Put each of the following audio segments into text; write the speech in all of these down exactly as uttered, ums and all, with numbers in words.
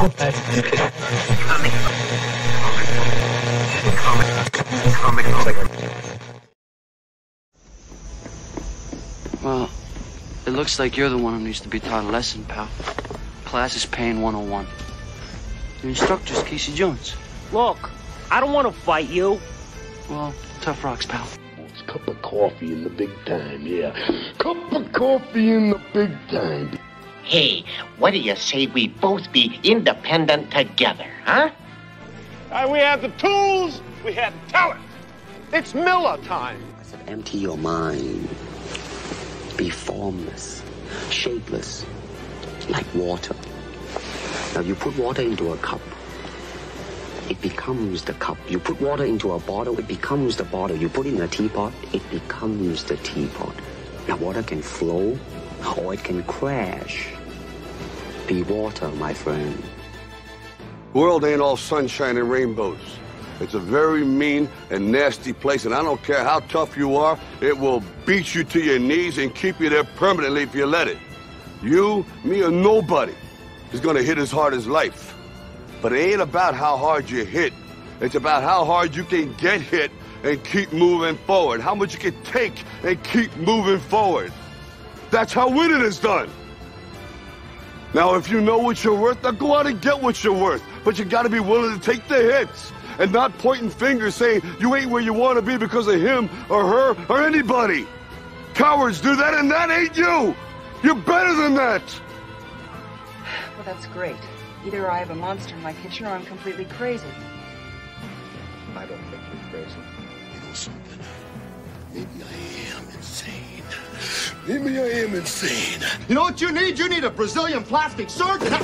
Well, it looks like you're the one who needs to be taught a lesson, pal. Class is paying one oh one. Your instructor's Casey Jones. Look, I don't want to fight you. Well, tough rocks, pal. It's a cup of coffee in the big time, yeah. Cup of coffee in the big time. Hey, what do you say we both be independent together, huh? Uh, we have the tools, we have the talent. It's Miller time. I said, empty your mind. Be formless, shapeless, like water. Now you put water into a cup, it becomes the cup. You put water into a bottle, it becomes the bottle. You put it in a teapot, it becomes the teapot. Now water can flow, or it can crash. Be water, my friend. The world ain't all sunshine and rainbows. It's a very mean and nasty place, and I don't care how tough you are, it will beat you to your knees and keep you there permanently if you let it. You, me, or nobody is gonna hit as hard as life. But it ain't about how hard you hit. It's about how hard you can get hit and keep moving forward. How much you can take and keep moving forward. That's how winning is done. Now, if you know what you're worth, now go out and get what you're worth. But you gotta be willing to take the hits and not pointing fingers saying you ain't where you want to be because of him or her or anybody. Cowards do that, and that ain't you. You're better than that. Well, that's great. Either I have a monster in my kitchen or I'm completely crazy. I don't think you're crazy. You know something? Maybe I am insane. Maybe I am insane. You know what you need? You need a Brazilian plastic surgeon.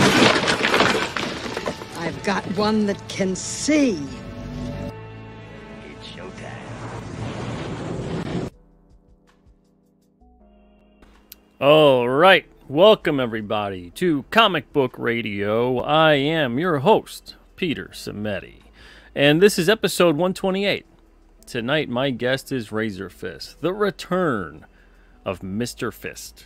I've got one that can see. It's showtime. All right. Welcome, everybody, to Comic Book Radio. I am your host, Peter Cimetti, and this is episode one twenty-eight. Tonight, my guest is RAZöRFIST, the return of Mister Fist.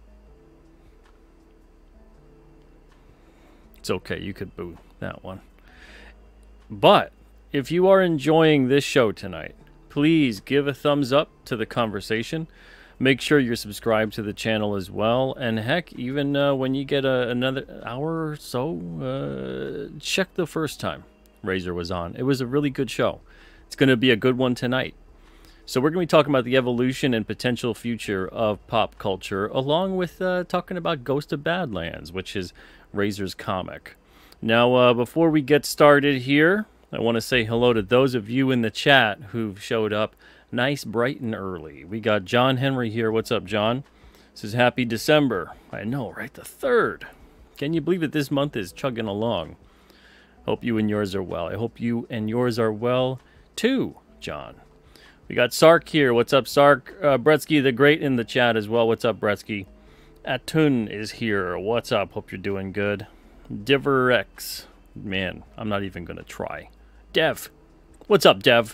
It's okay, you could boo that one. But if you are enjoying this show tonight, please give a thumbs up to the conversation. Make sure you're subscribed to the channel as well. And heck, even uh, when you get a, another hour or so, uh, check the first time Razor was on. It was a really good show. It's going to be a good one tonight. So we're going to be talking about the evolution and potential future of pop culture, along with uh, talking about Ghost of Badlands, which is Razor's comic. Now, uh, before we get started here, I want to say hello to those of you in the chat who've showed up nice, bright, and early. We got John Henry here. What's up, John? This is Happy December. I know, right? The third. Can you believe that this month is chugging along? Hope you and yours are well. I hope you and yours are well, too, John. We got Sark here. What's up, Sark? Uh, Bretsky the Great in the chat as well. What's up, Bretsky? Atun is here. What's up? Hope you're doing good. Diverx. Man, I'm not even going to try. Dev. What's up, Dev?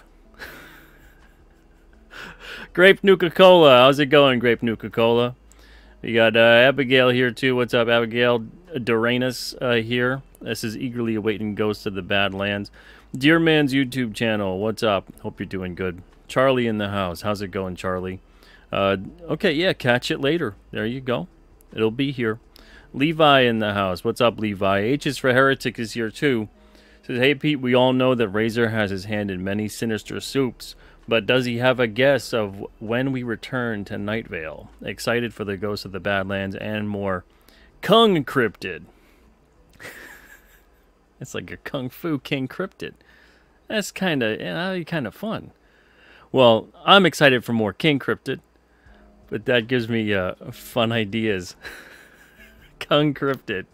Grape Nuka-Cola. How's it going, Grape Nuka-Cola? We got uh, Abigail here, too. What's up, Abigail? Doranus uh, here. This is eagerly awaiting Ghost of the Badlands. Dear Man's YouTube channel. What's up? Hope you're doing good. Charlie in the house. How's it going, Charlie? Uh, okay, yeah, catch it later. There you go. It'll be here. Levi in the house. What's up, Levi? H is for Heretic is here, too. Says, hey, Pete, we all know that Razor has his hand in many sinister soups. But does he have a guess of when we return to Night Vale? Excited for the Ghost of the Badlands and more. King Cryptid. It's like a Kung Fu King Cryptid. That's kind of uh, kind of fun. Well, I'm excited for more King Cryptid, but that gives me uh, fun ideas. King Cryptid.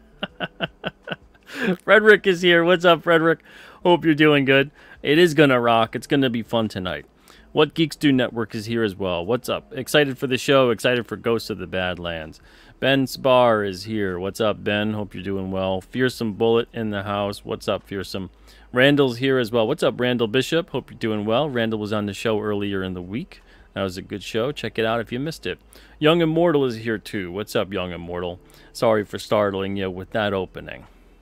Frederick is here. What's up, Frederick? Hope you're doing good. It is gonna rock. It's gonna be fun tonight. What Geeks Do Network is here as well. What's up? Excited for the show. Excited for Ghost of the Badlands. Ben Spar is here. What's up, Ben? Hope you're doing well. Fearsome Bullet in the house. What's up, Fearsome? Randall's here as well. What's up, Randall Bishop? Hope you're doing well. Randall was on the show earlier in the week. That was a good show. Check it out if you missed it. Young Immortal is here too. What's up, Young Immortal? Sorry for startling you with that opening.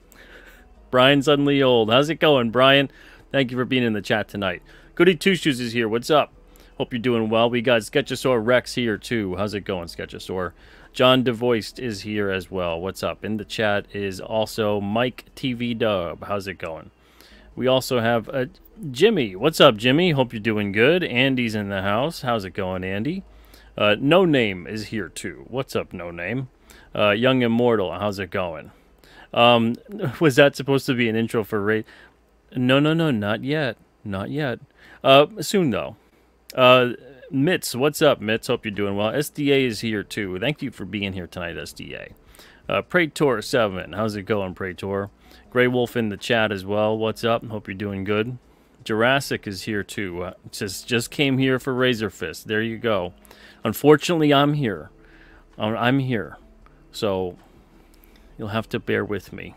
Brian Suddenly Old. How's it going, Brian? Thank you for being in the chat tonight. Goody Two Shoes is here. What's up? Hope you're doing well. We got Sketchosaur Rex here, too. How's it going, Sketchosaur? John DeVoist is here as well. What's up? In the chat is also Mike T V Dub. How's it going? We also have uh, Jimmy. What's up, Jimmy? Hope you're doing good. Andy's in the house. How's it going, Andy? Uh, No Name is here, too. What's up, No Name? Uh, Young Immortal. How's it going? Um, was that supposed to be an intro for Ray? No, no, no, not yet. Not yet. Uh, soon, though. Uh, Mitz, what's up, Mitz? Hope you're doing well. S D A is here, too. Thank you for being here tonight, S D A. Uh, Praetor seven, how's it going, Praetor? Grey Wolf in the chat as well. What's up? Hope you're doing good. Jurassic is here, too. Uh, just, just came here for RAZöRFIST. There you go. Unfortunately, I'm here. I'm, I'm here. So, you'll have to bear with me.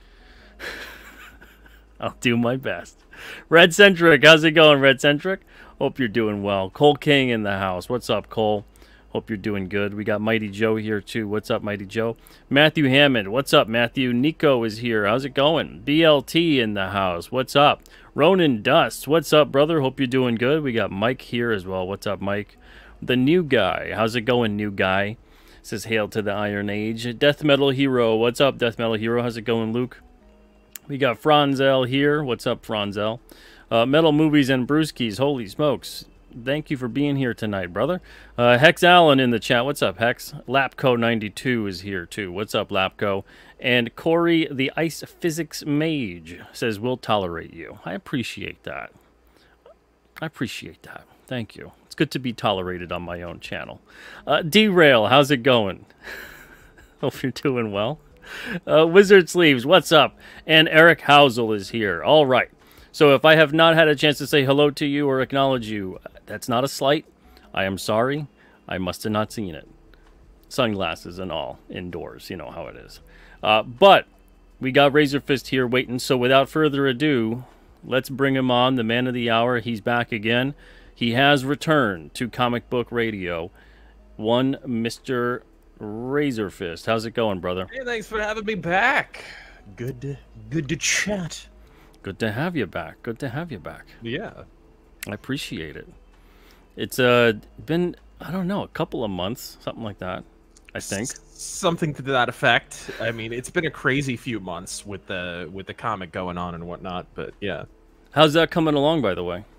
I'll do my best. Red Centric, how's it going, Red Centric? Hope you're doing well. Cole King in the house. What's up, Cole? Hope you're doing good. We got Mighty Joe here, too. What's up, Mighty Joe? Matthew Hammond. What's up, Matthew? Nico is here. How's it going? B L T in the house. What's up? Ronan Dust. What's up, brother? Hope you're doing good. We got Mike here as well. What's up, Mike? The New Guy. How's it going, New Guy? Says, hail to the Iron Age. Death Metal Hero. What's up, Death Metal Hero? How's it going, Luke? We got Franzel here. What's up, Franzel? Uh, Metal Movies and Brewskis. Holy smokes. Thank you for being here tonight, brother. Uh, Hex Allen in the chat. What's up, Hex? Lapco ninety-two is here, too. What's up, Lapco? And Corey, the Ice Physics Mage, says, we'll tolerate you. I appreciate that. I appreciate that. Thank you. It's good to be tolerated on my own channel. Uh, Derail, how's it going? Hope you're doing well. Uh, Wizard Sleeves, what's up? And Eric Housel is here. All right. So if I have not had a chance to say hello to you or acknowledge you, that's not a slight. I am sorry. I must have not seen it. Sunglasses and all, indoors. You know how it is. Uh, but we got RAZöRFIST here waiting. So without further ado, let's bring him on, the man of the hour. He's back again. He has returned to Comic Book Radio. One Mister RAZöRFIST. How's it going, brother? Hey, thanks for having me back. Good to, good to chat. Good to have you back. Good to have you back. Yeah. I appreciate it. It's uh been, I don't know, a couple of months, something like that, I think. S something to that effect. I mean, it's been a crazy few months with the with the comic going on and whatnot, but yeah. How's that coming along, by the way?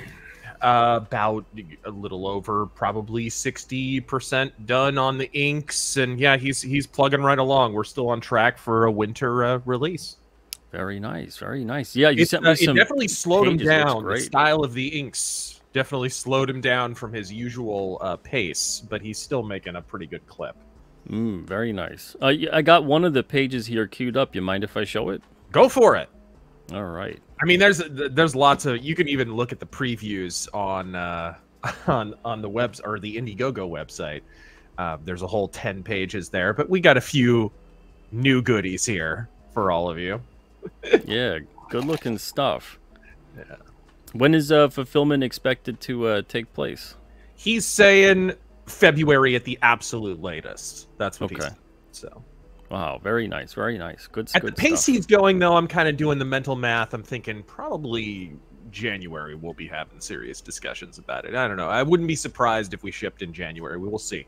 Uh, about a little over probably sixty percent done on the inks, and yeah, he's he's plugging right along. We're still on track for a winter uh, release. Very nice, very nice. Yeah, you it, sent me uh, some It definitely slowed him pages. down. The style of the inks definitely slowed him down from his usual uh, pace, but he's still making a pretty good clip. Mm, very nice. Uh, I got one of the pages here queued up. You mind if I show it? Go for it. All right. I mean, there's there's lots of, you can even look at the previews on uh, on on the webs or the Indiegogo website. Uh, there's a whole ten pages there, but we got a few new goodies here for all of you. Yeah, good looking stuff. Yeah. When is uh, fulfillment expected to uh, take place? He's saying February at the absolute latest. That's what okay. he's saying. So. Wow, very nice, very nice. Good, At good the pace stuff. he's going, though, I'm kind of doing the mental math. I'm thinking probably January we'll be having serious discussions about it. I don't know. I wouldn't be surprised if we shipped in January. We will see.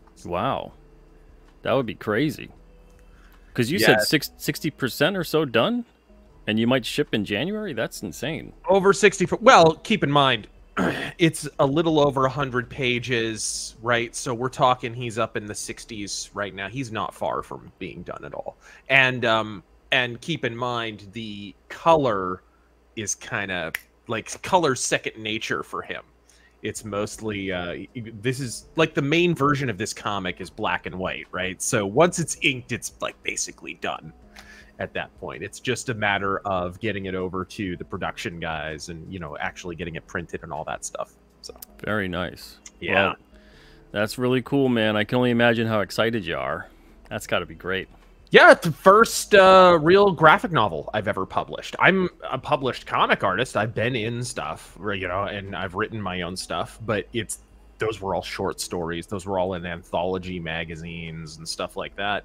Wow. That would be crazy. Because you Yeah. said sixty percent or so done? And you might ship in January? That's insane. Over sixty. Well, keep in mind, it's a little over one hundred pages, right? So we're talking he's up in the sixties right now. He's not far from being done at all. And um and keep in mind the color is kind of like color's second nature for him. It's mostly uh this is like the main version of this comic is black and white, right? So once it's inked, it's like basically done. At that point, it's just a matter of getting it over to the production guys and, you know, actually getting it printed and all that stuff. So very nice. Yeah. Well, that's really cool, man. I can only imagine how excited you are. That's got to be great. Yeah, it's the first uh, real graphic novel I've ever published. I'm a published comic artist. I've been in stuff, you know, and I've written my own stuff, but it's those were all short stories. Those were all in anthology magazines and stuff like that.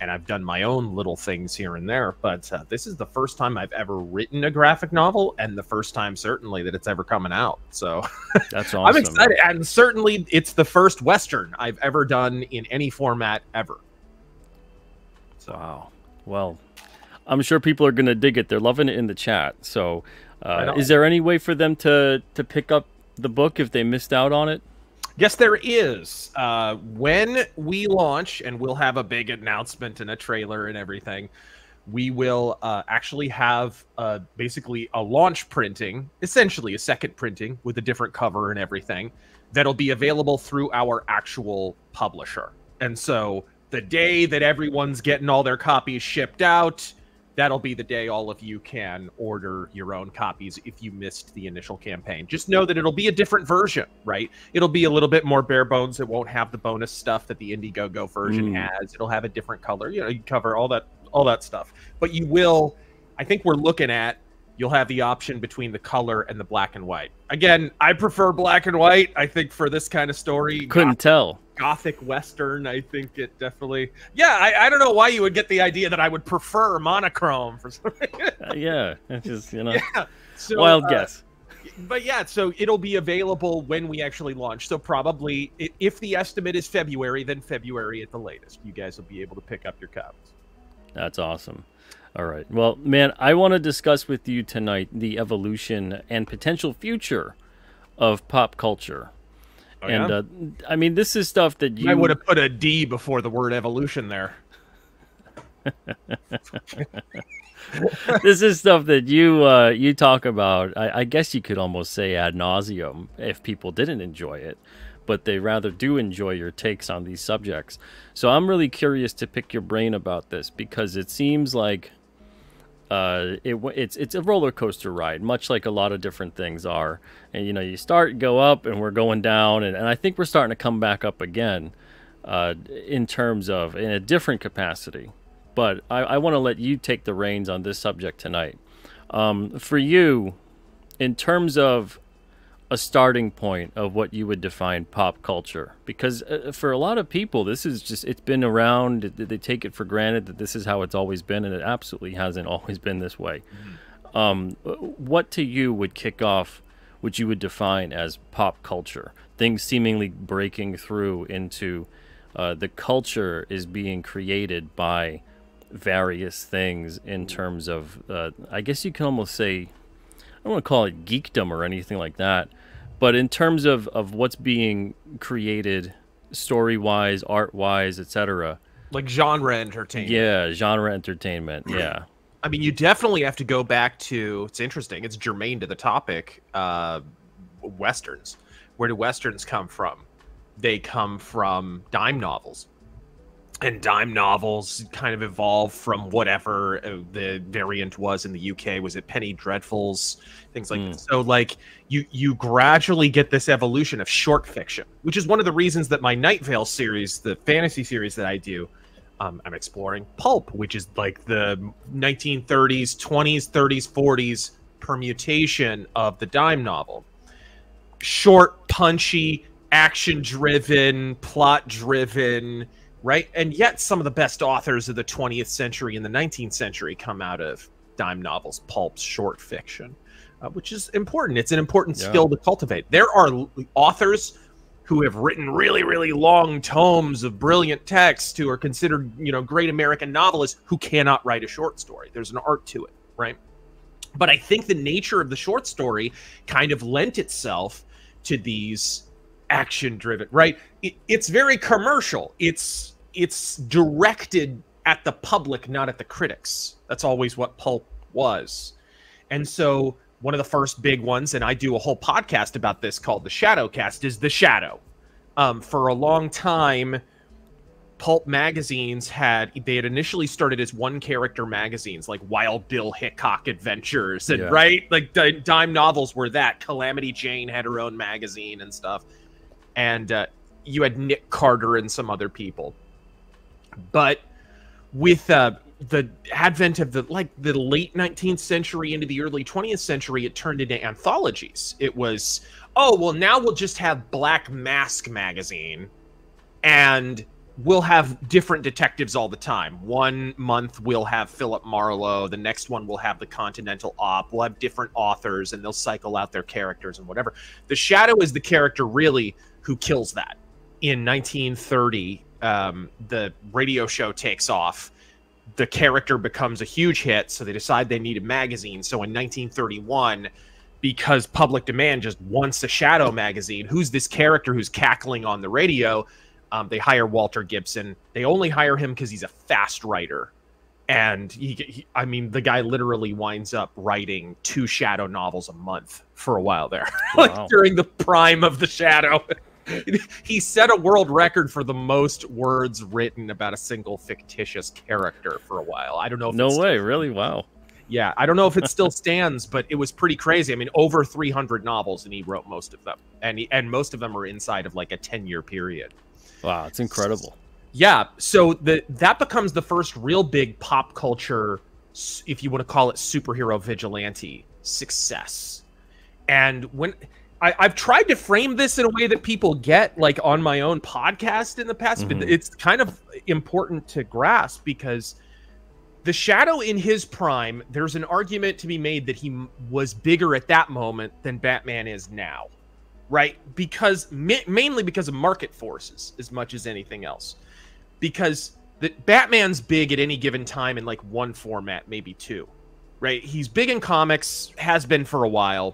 and I've done my own little things here and there. But uh, this is the first time I've ever written a graphic novel, and the first time certainly that it's ever coming out. So that's awesome. I'm excited, and certainly it's the first Western I've ever done in any format ever. So. Wow. Well, I'm sure people are going to dig it. They're loving it in the chat. So uh, is there any way for them to, to pick up the book if they missed out on it? Yes, there is. Uh, when we launch, and we'll have a big announcement and a trailer and everything, we will uh, actually have uh, basically a launch printing, essentially a second printing with a different cover and everything, that'll be available through our actual publisher. And so the day that everyone's getting all their copies shipped out, that'll be the day all of you can order your own copies if you missed the initial campaign. Just know that it'll be a different version, right? It'll be a little bit more bare bones. It won't have the bonus stuff that the Indiegogo version Mm. has. It'll have a different color. You know, you cover all that, all that stuff. But you will, I think we're looking at, you'll have the option between the color and the black and white. Again, I prefer black and white. I think for this kind of story, Couldn't Gothic, tell. Gothic Western, I think it definitely... Yeah, I, I don't know why you would get the idea that I would prefer monochrome for something. uh, yeah, it's just, you know, yeah. So, wild uh, guess. But yeah, so it'll be available when we actually launch. So probably, if the estimate is February, then February at the latest. You guys will be able to pick up your copies. That's awesome. All right. Well, man, I want to discuss with you tonight the evolution and potential future of pop culture. Oh, and, yeah? uh, I mean, this is stuff that you... I would have put a D before the word evolution there. This is stuff that you uh, you talk about, I, I guess you could almost say ad nauseum if people didn't enjoy it, but they rather do enjoy your takes on these subjects. So I'm really curious to pick your brain about this, because it seems like uh, it, it's it's a roller coaster ride, much like a lot of different things are. And, you know, you start, go up, and we're going down, and, and I think we're starting to come back up again uh, in terms of, in a different capacity. But I, I want to let you take the reins on this subject tonight. Um, for you, in terms of a starting point of what you would define pop culture, because uh, for a lot of people, this is just, it's been around, they take it for granted that this is how it's always been, and it absolutely hasn't always been this way. Mm-hmm. Um, what to you would kick off what you would define as pop culture? Things seemingly breaking through into uh, the culture is being created by various things in terms of, uh, I guess you can almost say, I don't want to call it geekdom or anything like that, but in terms of, of what's being created story-wise, art-wise, et cetera. Like genre entertainment. Yeah, genre entertainment, yeah. I mean, you definitely have to go back to, it's interesting, it's germane to the topic, uh, Westerns. Where do Westerns come from? They come from dime novels. And dime novels kind of evolved from whatever the variant was in the U K. Was it Penny Dreadfuls? Things like Mm. that. So, like, you you gradually get this evolution of short fiction, which is one of the reasons that my Night Vale series, the fantasy series that I do, um, I'm exploring pulp, which is like the nineteen thirties, twenties, thirties, forties permutation of the dime novel. Short, punchy, action-driven, plot-driven, right? And yet some of the best authors of the twentieth century and the nineteenth century come out of dime novels, pulps, short fiction, uh, which is important. It's an important Yeah. skill to cultivate. There are l- authors who have written really, really long tomes of brilliant text who are considered, you know, great American novelists who cannot write a short story. There's an art to it, right? But I think the nature of the short story kind of lent itself to these action-driven, right? It, it's very commercial. It's it's directed at the public, not at the critics. That's always what pulp was. And so one of the first big ones, and I do a whole podcast about this called The Shadowcast, is The Shadow. Um, for a long time, pulp magazines had, they had initially started as one-character magazines, like Wild Bill Hickok Adventures, and Yeah. right? Like di- dime novels were that. Calamity Jane had her own magazine and stuff. And uh, you had Nick Carter and some other people. But with uh, the advent of the like the late nineteenth century into the early twentieth century, it turned into anthologies. It was, oh, well, now we'll just have Black Mask magazine, and we'll have different detectives all the time. One month we'll have Philip Marlowe. The next one we'll have the Continental Op. We'll have different authors, and they'll cycle out their characters and whatever. The Shadow is the character, really, who kills that. In nineteen thirty, um, the radio show takes off. The character becomes a huge hit, so they decide they need a magazine. So in nineteen thirty-one, because public demand just wants a Shadow magazine, who's this character who's cackling on the radio? Um, they hire Walter Gibson. They only hire him because he's a fast writer. And, he, he, I mean, the guy literally winds up writing two Shadow novels a month for a while there. Like Wow. during the prime of the Shadow. He set a world record for the most words written about a single fictitious character for a while. I don't know if No it's way, really? Wow. Yeah, I don't know if it still stands, but it was pretty crazy. I mean, over three hundred novels, and he wrote most of them. And, he, and most of them are inside of like a ten-year period. Wow, it's incredible. Yeah, so the that becomes the first real big pop culture, if you want to call it superhero vigilante, success. And when I, I've tried to frame this in a way that people get, like on my own podcast in the past, Mm-hmm. but it's kind of important to grasp because the Shadow in his prime, there's an argument to be made that he was bigger at that moment than Batman is now. Right? Because ma mainly because of market forces as much as anything else. Because the Batman's big at any given time in like one format, maybe two. Right? He's big in comics, has been for a while,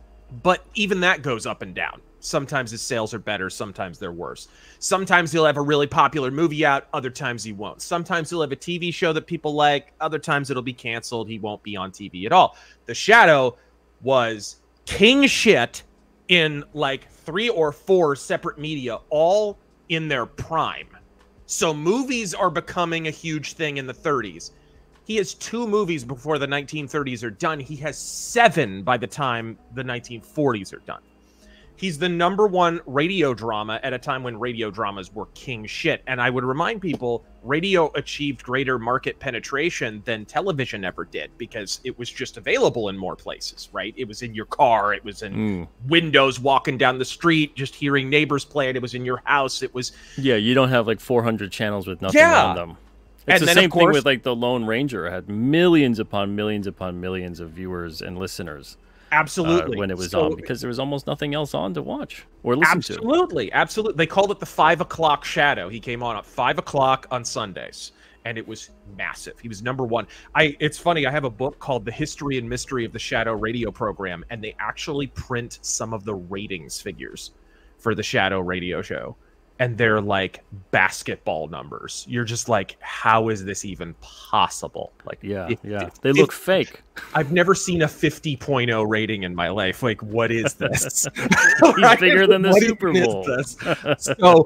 but even that goes up and down. Sometimes his sales are better, sometimes they're worse. Sometimes he'll have a really popular movie out, other times he won't. Sometimes he'll have a T V show that people like, other times it'll be canceled, he won't be on T V at all. The Shadow was king shit in like three or four separate media, all in their prime. So movies are becoming a huge thing in the thirties. He has two movies before the nineteen thirties are done. He has seven by the time the nineteen forties are done. He's the number one radio drama at a time when radio dramas were king shit. And I would remind people, radio achieved greater market penetration than television ever did because it was just available in more places, right? It was in your car. It was in Mm. windows walking down the street, just hearing neighbors play it. It was in your house. It was... Yeah, you don't have like four hundred channels with nothing Yeah. on them. It's And the then, same of course- thing with like the Lone Ranger. It had millions upon millions upon millions of viewers and listeners. Absolutely. Uh, when it was So- on, because there was almost nothing else on to watch or listen absolutely, to. Absolutely. They called it the five o'clock Shadow. He came on at five o'clock on Sundays, and it was massive. He was number one. I. It's funny. I have a book called The History and Mystery of the Shadow Radio Program, and they actually print some of the ratings figures for the Shadow radio show. And they're like basketball numbers. You're just like, how is this even possible? Like, Yeah, if- yeah. if- They look if- fake. I've never seen a fifty point oh rating in my life. Like, what is this? He's bigger than the What Super is Bowl. this? So,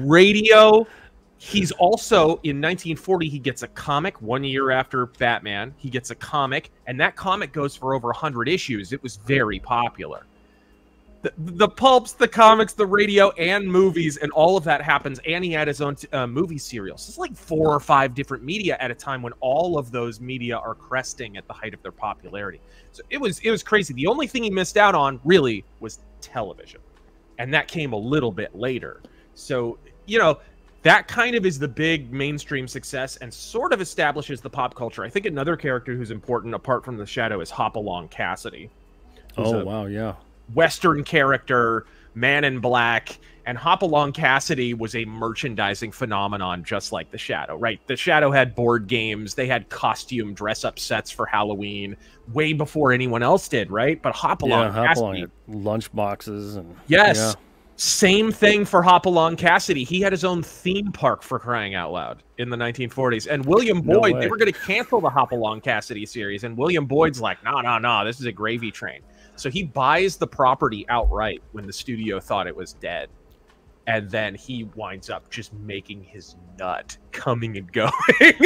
radio. He's also, in nineteen forty, he gets a comic one year after Batman. He gets a comic, and that comic goes for over one hundred issues. It was very popular. The, the pulps, the comics, the radio, and movies, and all of that happens. And he had his own uh, movie serials. It's like four or five different media at a time when all of those media are cresting at the height of their popularity. So it was it was crazy. The only thing he missed out on, really, was television. And that came a little bit later. So, you know, that kind of is the big mainstream success and sort of establishes the pop culture. I think another character who's important, apart from the Shadow, is Hopalong Cassidy. who's Oh, a wow, yeah. Western character, man in black, and Hopalong Cassidy was a merchandising phenomenon just like the Shadow, right? The Shadow had board games, they had costume dress-up sets for Halloween way before anyone else did, right? But Hopalong Yeah, Hopalong Cassidy... had lunch boxes and Yes. yeah. Same thing for Hopalong Cassidy. He had his own theme park, for crying out loud, in the nineteen forties. And William No Boyd, way. they were going to cancel the Hopalong Cassidy series. And William Boyd's like, no, no, no, this is a gravy train. So he buys the property outright when the studio thought it was dead. And then he winds up just making his nut coming and going.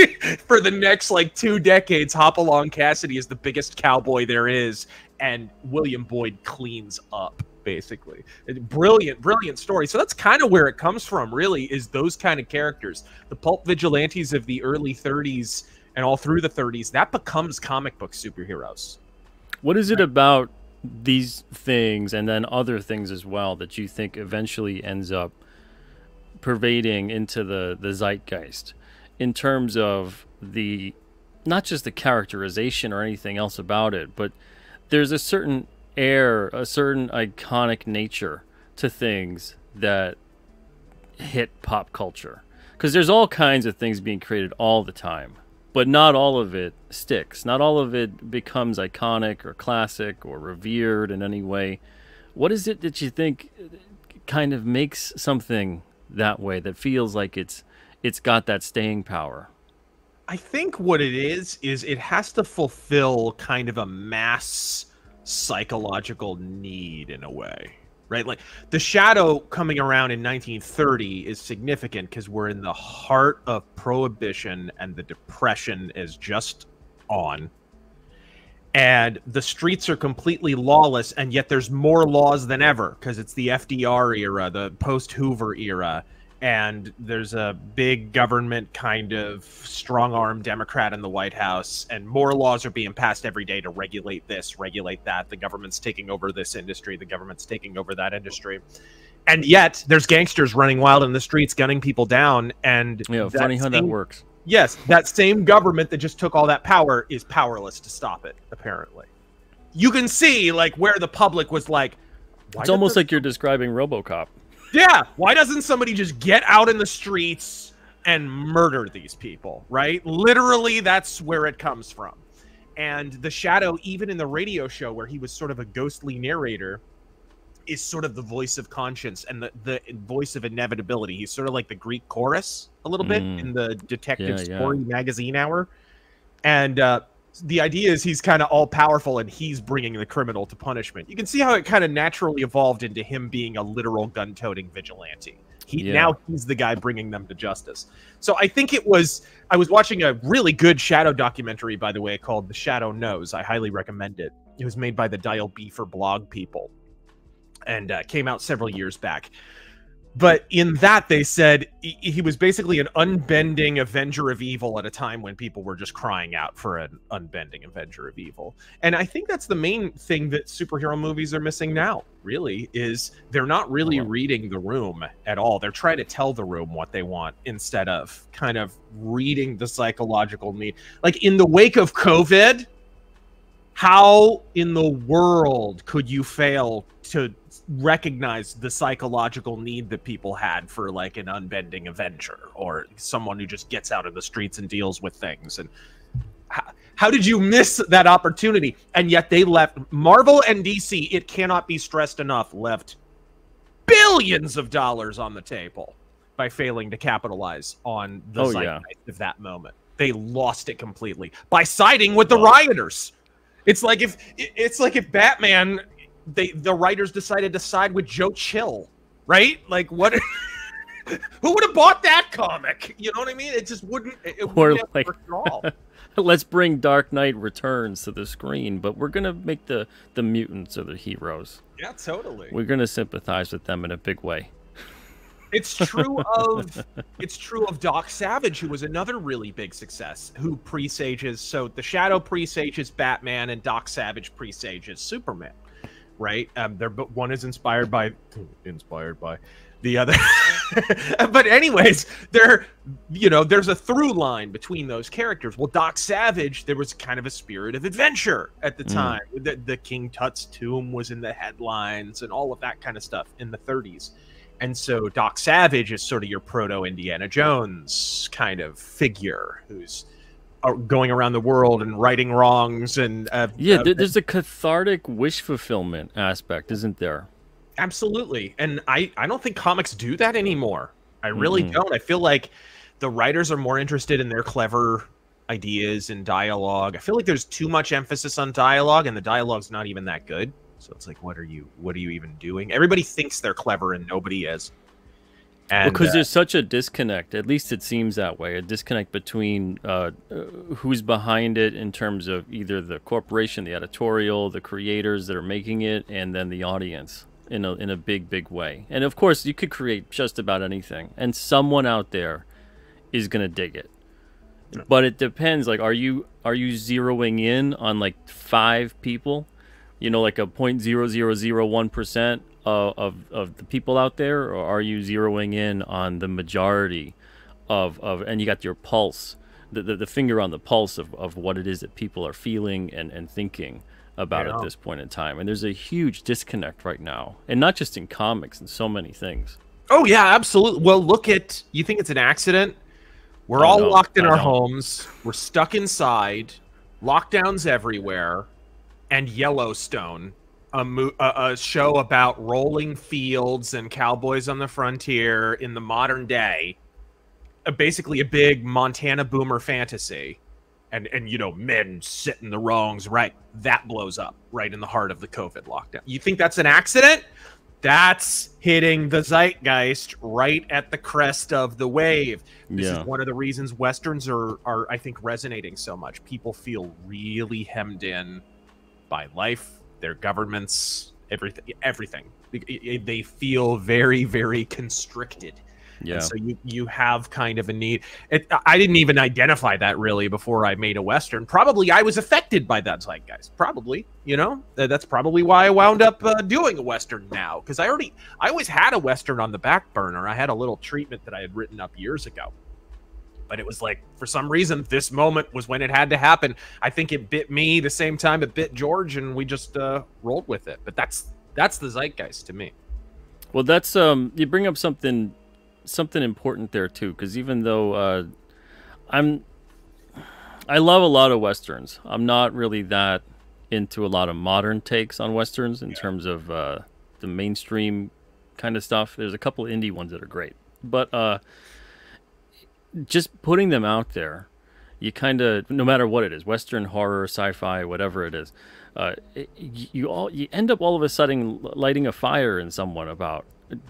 For the next, like, two decades, Hopalong Cassidy is the biggest cowboy there is. And William Boyd cleans up, basically. Brilliant, brilliant story. So that's kind of where it comes from, really, is those kind of characters. The pulp vigilantes of the early thirties and all through the thirties, that becomes comic book superheroes. What is it about these things and then other things as well that you think eventually ends up pervading into the, the zeitgeist in terms of the, not just the characterization or anything else about it, but there's a certain air, a certain iconic nature to things that hit pop culture. Because there's all kinds of things being created all the time, but not all of it sticks. Not all of it becomes iconic or classic or revered in any way. What is it that you think kind of makes something that way, that feels like it's it's got that staying power? I think what it is, is it has to fulfill kind of a mass psychological need in a way, right? Like The Shadow coming around in nineteen thirty is significant because we're in the heart of Prohibition and the Depression is just on. And the streets are completely lawless, and yet there's more laws than ever because it's the F D R era, the post-Hoover era, and there's a big government kind of strong-arm Democrat in the White House, and more laws are being passed every day to regulate this, regulate that. The government's taking over this industry, the government's taking over that industry. And yet there's gangsters running wild in the streets, gunning people down, and yeah, funny how that works. Yes, that same government that just took all that power is powerless to stop it, apparently. You can see, like, where the public was like... It's almost like you're describing RoboCop. Yeah, why doesn't somebody just get out in the streets and murder these people, right? Literally, that's where it comes from. And The Shadow, even in the radio show where he was sort of a ghostly narrator, is sort of the voice of conscience and the, the voice of inevitability. He's sort of like the Greek chorus a little bit Mm. in the Detective Yeah, yeah. Story magazine hour. And uh, the idea is he's kind of all-powerful and he's bringing the criminal to punishment. You can see how it kind of naturally evolved into him being a literal gun-toting vigilante. He Yeah. Now he's the guy bringing them to justice. So I think it was... I was watching a really good Shadow documentary, by the way, called The Shadow Knows. I highly recommend it. It was made by the Dial B for blog people and uh, came out several years back. But in that, they said he, he was basically an unbending avenger of evil at a time when people were just crying out for an unbending avenger of evil. And I think that's the main thing that superhero movies are missing now, really, is they're not really reading the room at all. They're trying to tell the room what they want instead of kind of reading the psychological need. Like in the wake of COVID, how in the world could you fail to recognize the psychological need that people had for like an unbending avenger or someone who just gets out of the streets and deals with things? And how, how did you miss that opportunity? And yet they left Marvel and D C, it cannot be stressed enough, left billions of dollars on the table by failing to capitalize on the Oh, zeitgeist yeah. of that moment. They lost it completely by siding with the rioters. It's like if it's like if Batman, they the writers decided to side with Joe Chill, right? Like what? Who would have bought that comic? You know what I mean? It just wouldn't. It, it Or wouldn't have like, worked at all. let's bring Dark Knight Returns to the screen, but we're gonna make the the mutants or the heroes. Yeah, totally. We're gonna sympathize with them in a big way. It's true of it's true of Doc Savage, who was another really big success, who presages. So The Shadow presages Batman, and Doc Savage presages Superman, right? Um, they're but one is inspired by inspired by the other. But anyways, there, you know, there's a through line between those characters. Well, Doc Savage, there was kind of a spirit of adventure at the Mm. time. The, the King Tut's tomb was in the headlines and all of that kind of stuff in the thirties. And so Doc Savage is sort of your proto-Indiana Jones kind of figure who's uh, going around the world and righting wrongs. And uh, Yeah, uh, there- there's a cathartic wish fulfillment aspect, isn't there? absolutely. And I, I don't think comics do that anymore. I really Mhm. don't. I feel like the writers are more interested in their clever ideas and dialogue. I feel like there's too much emphasis on dialogue, and the dialogue's not even that good. So it's like, what are you, what are you even doing? Everybody thinks they're clever, and nobody is. And Because uh, there's such a disconnect, at least it seems that way, a disconnect between uh, uh, who's behind it in terms of either the corporation, the editorial, the creators that are making it, and then the audience in a, in a big, big way. And of course, you could create just about anything, and someone out there is going to dig it. But it depends, like, are you are you zeroing in on like five people? You know, like a zero point zero zero zero one percent, of, of, of the people out there, or are you zeroing in on the majority of, of and you got your pulse, the, the, the finger on the pulse of, of what it is that people are feeling and, and thinking about Yeah. at this point in time? And there's a huge disconnect right now, and not just in comics, and so many things. Oh yeah, absolutely. Well, look at, you think it's an accident? We're Oh, all no, locked in I our don't. homes. We're stuck inside. Lockdowns everywhere. And Yellowstone, a, mo- a, a show about rolling fields and cowboys on the frontier in the modern day. Uh, basically a big Montana boomer fantasy. And, and, you know, men sitting the wrongs right. That blows up right in the heart of the COVID lockdown. You think that's an accident? That's hitting the zeitgeist right at the crest of the wave. This Yeah. is one of the reasons Westerns are, are, I think, resonating so much. People feel really hemmed in by life, their governments, everything. everything. They, they feel very, very constricted. Yeah. And so you, you have kind of a need. It, I didn't even identify that really before I made a Western. Probably I was affected by that zeitgeist. Probably, you know, that's probably why I wound up uh, doing a Western now. Because I already, I always had a Western on the back burner. I had a little treatment that I had written up years ago. But it was like, for some reason, this moment was when it had to happen. I think it bit me the same time it bit George, and we just uh, rolled with it. But that's that's the zeitgeist to me. Well, that's um, you bring up something something important there too, because even though uh, I'm, I love a lot of Westerns. I'm not really that into a lot of modern takes on Westerns in terms of uh, the mainstream kind of stuff. There's a couple of indie ones that are great, but uh, just putting them out there, you kind of, no matter what it is, Western, horror, sci-fi, whatever it is, uh, it, you all you end up all of a sudden lighting a fire in someone about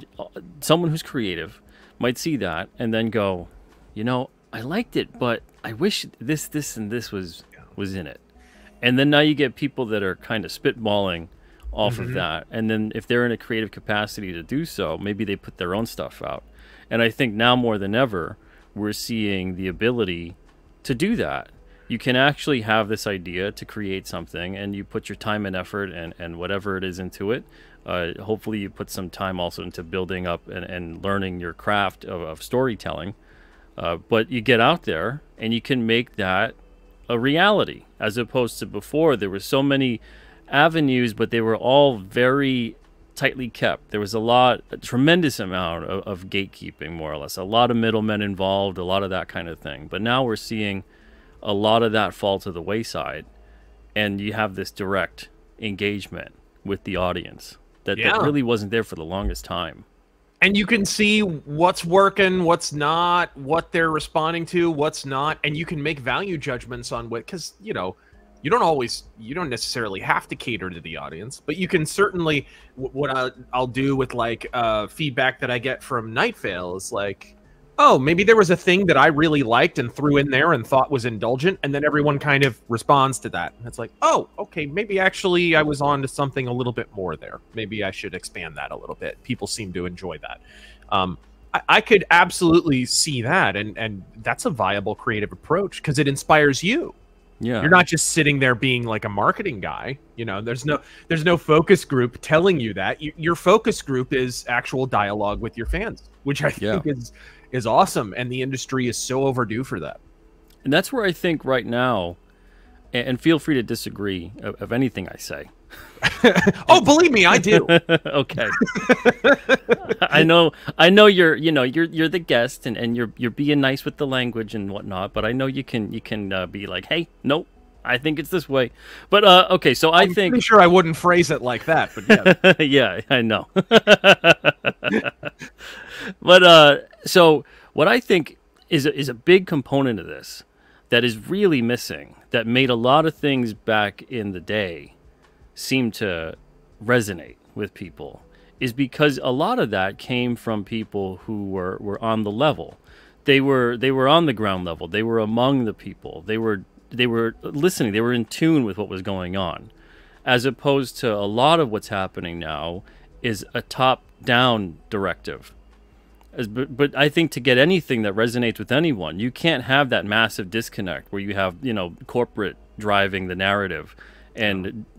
someone who's creative might see that and then go, you know, I liked it, but I wish this, this, and this was was in it. And then now you get people that are kind of spitballing off Mm-hmm. of that. And then if they're in a creative capacity to do so, maybe they put their own stuff out. And I think now more than ever, we're seeing the ability to do that. You can actually have this idea to create something, and you put your time and effort and, and whatever it is into it. Uh, hopefully you put some time also into building up and, and learning your craft of, of storytelling. Uh, but you get out there and you can make that a reality, as opposed to before. There were so many avenues, but they were all very tightly kept. There was a lot, a tremendous amount of, of gatekeeping, more or less. A lot of middlemen involved, a lot of that kind of thing. But now we're seeing a lot of that fall to the wayside, and you have this direct engagement with the audience that, Yeah. that really wasn't there for the longest time. And you can see what's working, what's not, what they're responding to, what's not, and you can make value judgments on what, because, you know, you don't always, you don't necessarily have to cater to the audience, but you can certainly, what I'll, I'll do with like uh, feedback that I get from Night Vale is like, oh, maybe there was a thing that I really liked and threw in there and thought was indulgent, and then everyone kind of responds to that. And it's like, oh, okay, maybe actually I was on to something a little bit more there. Maybe I should expand that a little bit. People seem to enjoy that. Um, I, I could absolutely see that, and, and that's a viable creative approach because it inspires you. Yeah. You're not just sitting there being like a marketing guy. You know, there's no there's no focus group telling you that. You, your focus group is actual dialogue with your fans, which I think Yeah. is is awesome, and the industry is so overdue for that. And that's where I think right now, and, and feel free to disagree of, of anything I say. Oh, believe me, I do. Okay. I know I know you're you know you're you're the guest, and, and you're you're being nice with the language and whatnot, but I know you can you can uh, be like, hey, nope, I think it's this way. But uh, okay, so I I'm think pretty sure I wouldn't phrase it like that, but yeah. yeah, I know. But uh, so what I think is a, is a big component of this that is really missing, that made a lot of things back in the day seem to resonate with people, is because a lot of that came from people who were, were on the level. They were they were on the ground level. They were among the people. They were they were listening. They were in tune with what was going on, as opposed to a lot of what's happening now is a top-down directive. As, but, but I think to get anything that resonates with anyone, you can't have that massive disconnect where you have, you know, corporate driving the narrative and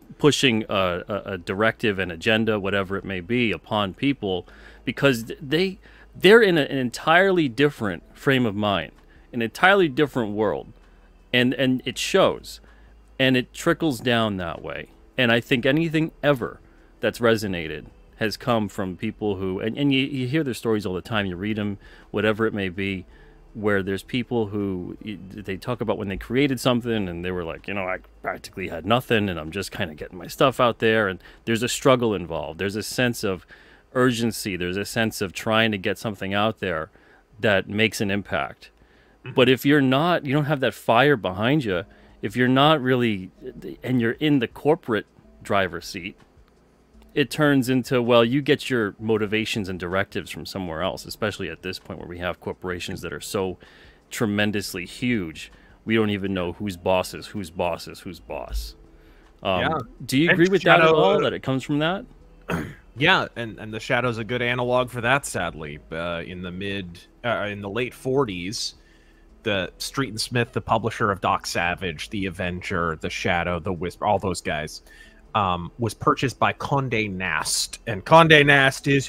pushing a, a, a directive, an agenda, whatever it may be, upon people, because they they're in a, an entirely different frame of mind, an entirely different world, and and it shows, and it trickles down that way. And I think anything ever that's resonated has come from people who, and, and you, you hear their stories all the time, you read them, whatever it may be, where there's people who, they talk about when they created something and they were like, you know, I practically had nothing and I'm just kind of getting my stuff out there, and there's a struggle involved. There's a sense of urgency. There's a sense of trying to get something out there that makes an impact. But if you're not, you don't have that fire behind you, if you're not really, and you're in the corporate driver's seat, it turns into, well, you get your motivations and directives from somewhere else, especially at this point where we have corporations that are so tremendously huge, we don't even know who's boss is, who's boss is, who's boss. Um, yeah. Do you And agree with Shadow, that at all, that it comes from that? Yeah, and, and the Shadow's a good analog for that, sadly. Uh, in the mid, uh, in the late forties, the Street and Smith, the publisher of Doc Savage, the Avenger, the Shadow, the Whisper, all those guys, Um, was purchased by Condé Nast, and Condé Nast is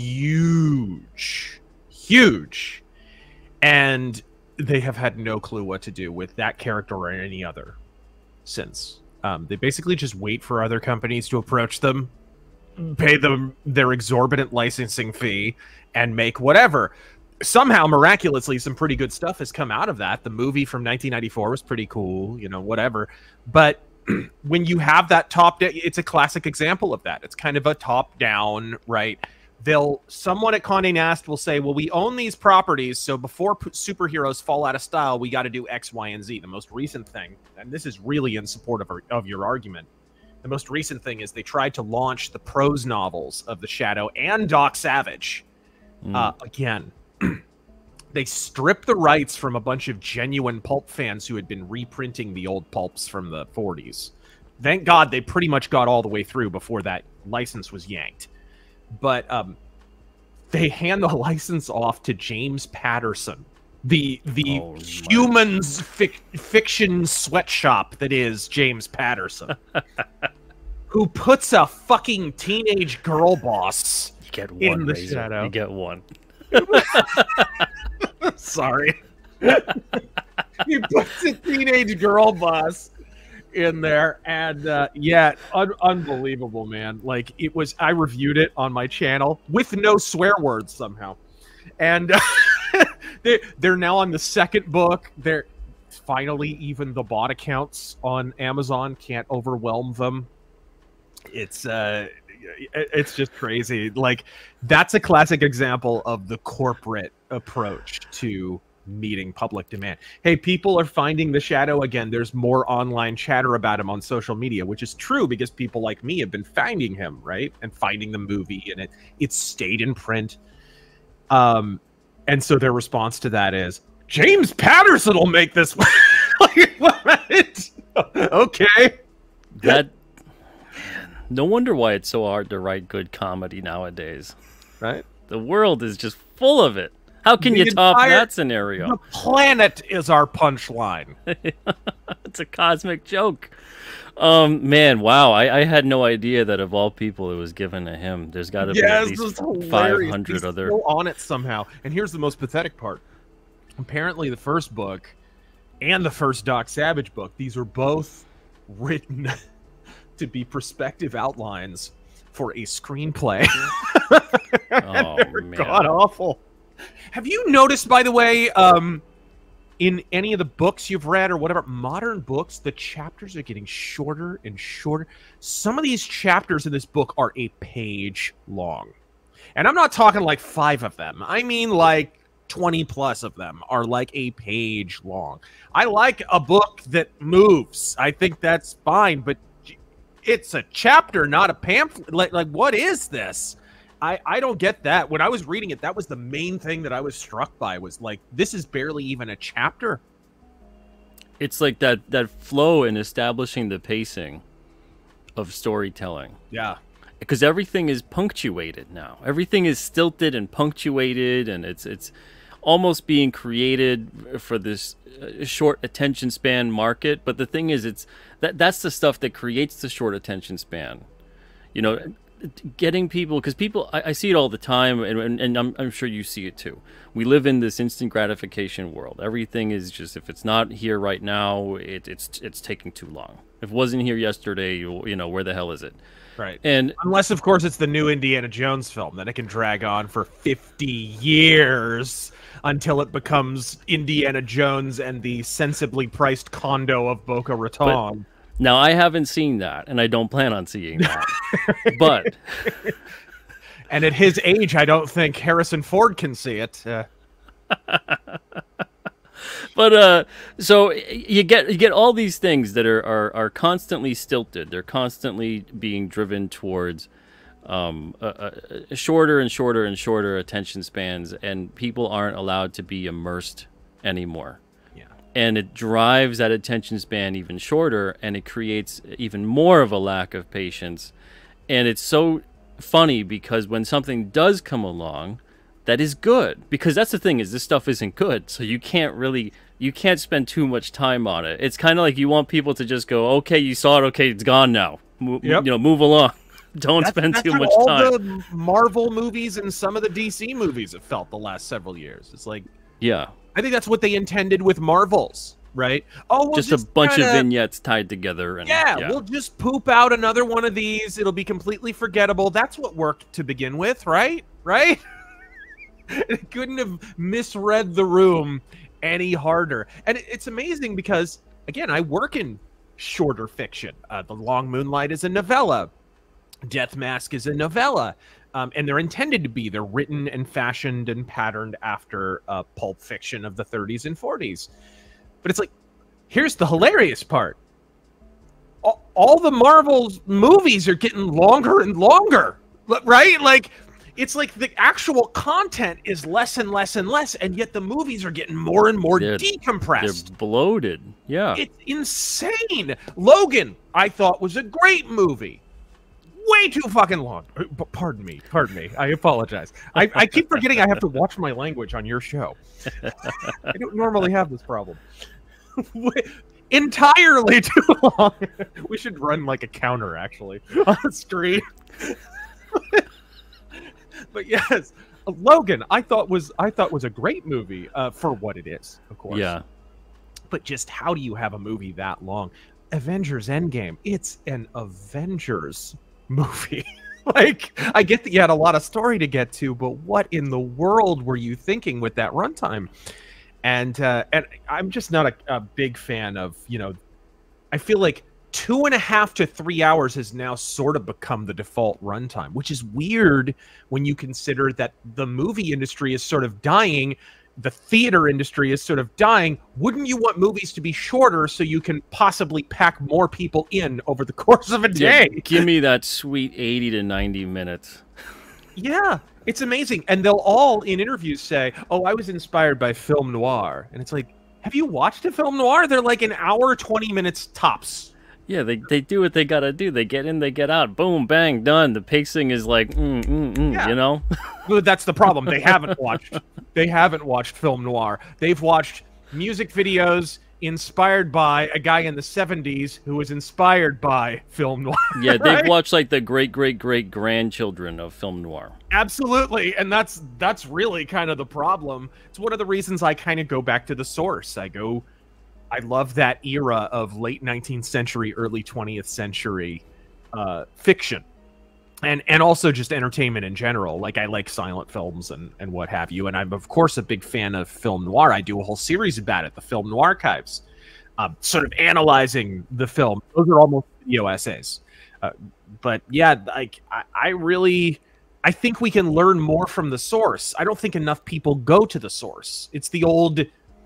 huge, huge, and they have had no clue what to do with that character or any other since. Um, they basically just wait for other companies to approach them, pay them their exorbitant licensing fee, and make whatever. Somehow, miraculously, some pretty good stuff has come out of that. The movie from nineteen ninety-four was pretty cool, you know, whatever, but when you have that top down, it's a classic example of that. It's kind of a top down, right? They'll, someone at Condé Nast will say, well, we own these properties, so before p- superheroes fall out of style, we got to do X, Y, and Z. The most recent thing, and this is really in support of, our, of your argument, the most recent thing is they tried to launch the prose novels of the Shadow and Doc Savage. Mm. Uh, again, they stripped the rights from a bunch of genuine pulp fans who had been reprinting the old pulps from the forties. Thank God they pretty much got all the way through before that license was yanked. But um, they hand the license off to James Patterson, the the oh, humans fic fiction sweatshop that is James Patterson, who puts a fucking teenage girl boss you get one, in the Razor. Shadow. You get one. Sorry. He puts a teenage girl boss in there, and uh, yeah, un unbelievable, man. Like, it was, I reviewed it on my channel with no swear words somehow. And uh, they, they're now on the second book. They're finally, even the bot accounts on Amazon can't overwhelm them. It's, uh, it's just crazy. Like, that's a classic example of the corporate approach to meeting public demand. Hey, people are finding the Shadow again. There's more online chatter about him on social media, which is true because people like me have been finding him, right? And finding the movie, and it it stayed in print. Um, and so their response to that is, James Patterson will make this. Like, what? Okay. That. No wonder why it's so hard to write good comedy nowadays. Right? The world is just full of it. How can The you top entire- that scenario? The planet is our punchline. It's a cosmic joke. Um, man, wow. I, I had no idea that of all people it was given to him. There's got to be Yes, at this least is hilarious. five hundred He's other... still on it somehow. And here's the most pathetic part. Apparently the first book and the first Doc Savage book, these are both written to be perspective outlines for a screenplay. Oh, man. God awful. Have you noticed, by the way, um, in any of the books you've read or whatever, modern books, the chapters are getting shorter and shorter. Some of these chapters in this book are a page long. And I'm not talking like five of them. I mean like twenty plus of them are like a page long. I like a book that moves. I think that's fine, but it's a chapter, not a pamphlet. Like, like what is this? I, I don't get that. When I was reading it, that was the main thing that I was struck by, was like, this is barely even a chapter. It's like that, that flow in establishing the pacing of storytelling. Yeah. Because everything is punctuated now. Everything is stilted and punctuated, and it's it's almost being created for this uh, short attention span market. But the thing is, it's that that's the stuff that creates the short attention span. You know, getting people, because people, I, I see it all the time, and, and, and I'm, I'm sure you see it too. We live in this instant gratification world. Everything is just, if it's not here right now, it, it's it's taking too long. If it wasn't here yesterday, you, you know, where the hell is it? Right. And unless, of course, it's the new Indiana Jones film, then it can drag on for fifty years until it becomes Indiana Jones and the sensibly priced condo of Boca Raton. But, now, I haven't seen that, and I don't plan on seeing that. But... And at his age, I don't think Harrison Ford can see it. Uh... But, uh, so you get you get all these things that are, are, are constantly stilted. They're constantly being driven towards um, a, a shorter and shorter and shorter attention spans, and people aren't allowed to be immersed anymore. And it drives that attention span even shorter, and it creates even more of a lack of patience. And it's so funny because when something does come along that is good, because that's the thing, is this stuff isn't good, so you can't really, you can't spend too much time on it. It's kind of like you want people to just go, okay, you saw it, okay, it's gone now. Mo yep. You know, move along. Don't that's, spend that's too much all time. The Marvel movies and some of the D C movies have felt the last several years. It's like, yeah. I think that's what they intended with Marvels, right? Oh, we'll just, just a bunch kinda, of vignettes tied together. And, yeah, yeah, we'll just poop out another one of these. It'll be completely forgettable. That's what worked to begin with, right? Right? It couldn't have misread the room any harder. And it, it's amazing because, again, I work in shorter fiction. Uh, The Long Moonlight is a novella. Death Mask is a novella. Um, and they're intended to be. They're written and fashioned and patterned after uh, pulp fiction of the thirties and forties. But it's like, here's the hilarious part. All, all the Marvel's movies are getting longer and longer, right? Like, it's like the actual content is less and less and less, and yet the movies are getting more and more they're, decompressed. They're bloated. Yeah. It's insane. Logan, I thought, was a great movie. Way too fucking long. Pardon me. Pardon me. I apologize. I, I keep forgetting I have to watch my language on your show. I don't normally have this problem. Entirely too long. We should run like a counter, actually, on the screen. But yes, Logan, I thought was I thought was a great movie uh, for what it is, of course. Yeah. But just how do you have a movie that long? Avengers Endgame. It's an Avengers movie. Like, I get that you had a lot of story to get to, but what in the world were you thinking with that runtime? And uh, and I'm just not a, a big fan of, you know, I feel like two and a half to three hours has now sort of become the default runtime, which is weird when you consider that the movie industry is sort of dying. The theater industry is sort of dying. Wouldn't you want movies to be shorter so you can possibly pack more people in over the course of a day? Yeah, give me that sweet eighty to ninety minutes. Yeah, it's amazing. And they'll all, in interviews, say, oh, I was inspired by film noir. And it's like, have you watched a film noir? They're like an hour, twenty minutes tops. Yeah, they, they do what they gotta do. They get in, they get out. Boom, bang, done. The pacing is like, mm, mm, mm, yeah. you know? Well, that's the problem. They haven't watched. They haven't watched film noir. They've watched music videos inspired by a guy in the seventies who was inspired by film noir. Yeah, they've right? watched like the great, great, great grandchildren of film noir. Absolutely, and that's that's really kind of the problem. It's one of the reasons I kind of go back to the source. I go... I love that era of late nineteenth century, early twentieth century uh, fiction. And and also just entertainment in general. Like, I like silent films and, and what have you. And I'm, of course, a big fan of film noir. I do a whole series about it, the Film Noir Archives, um, sort of analyzing the film. Those are almost video essays. Uh, but, yeah, like I, I really... I think we can learn more from the source. I don't think enough people go to the source. It's the old...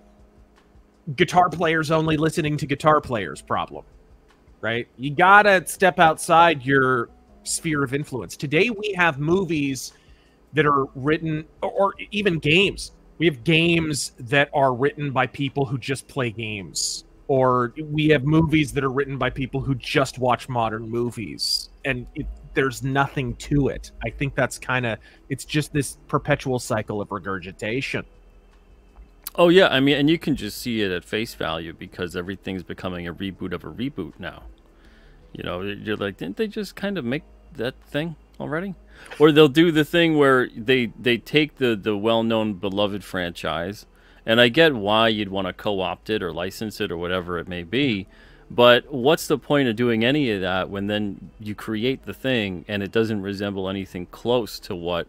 guitar players only listening to guitar players problem, right? You gotta step outside your sphere of influence. Today we have movies that are written, or even games. We have games that are written by people who just play games, or we have movies that are written by people who just watch modern movies, and it, there's nothing to it. I think that's kind of, it's just this perpetual cycle of regurgitation. Oh yeah, I mean, and you can just see it at face value because everything's becoming a reboot of a reboot now. You know, you're like, didn't they just kind of make that thing already? Or they'll do the thing where they they take the the well-known beloved franchise, and I get why you'd want to co-opt it or license it or whatever it may be, but what's the point of doing any of that when then you create the thing and it doesn't resemble anything close to what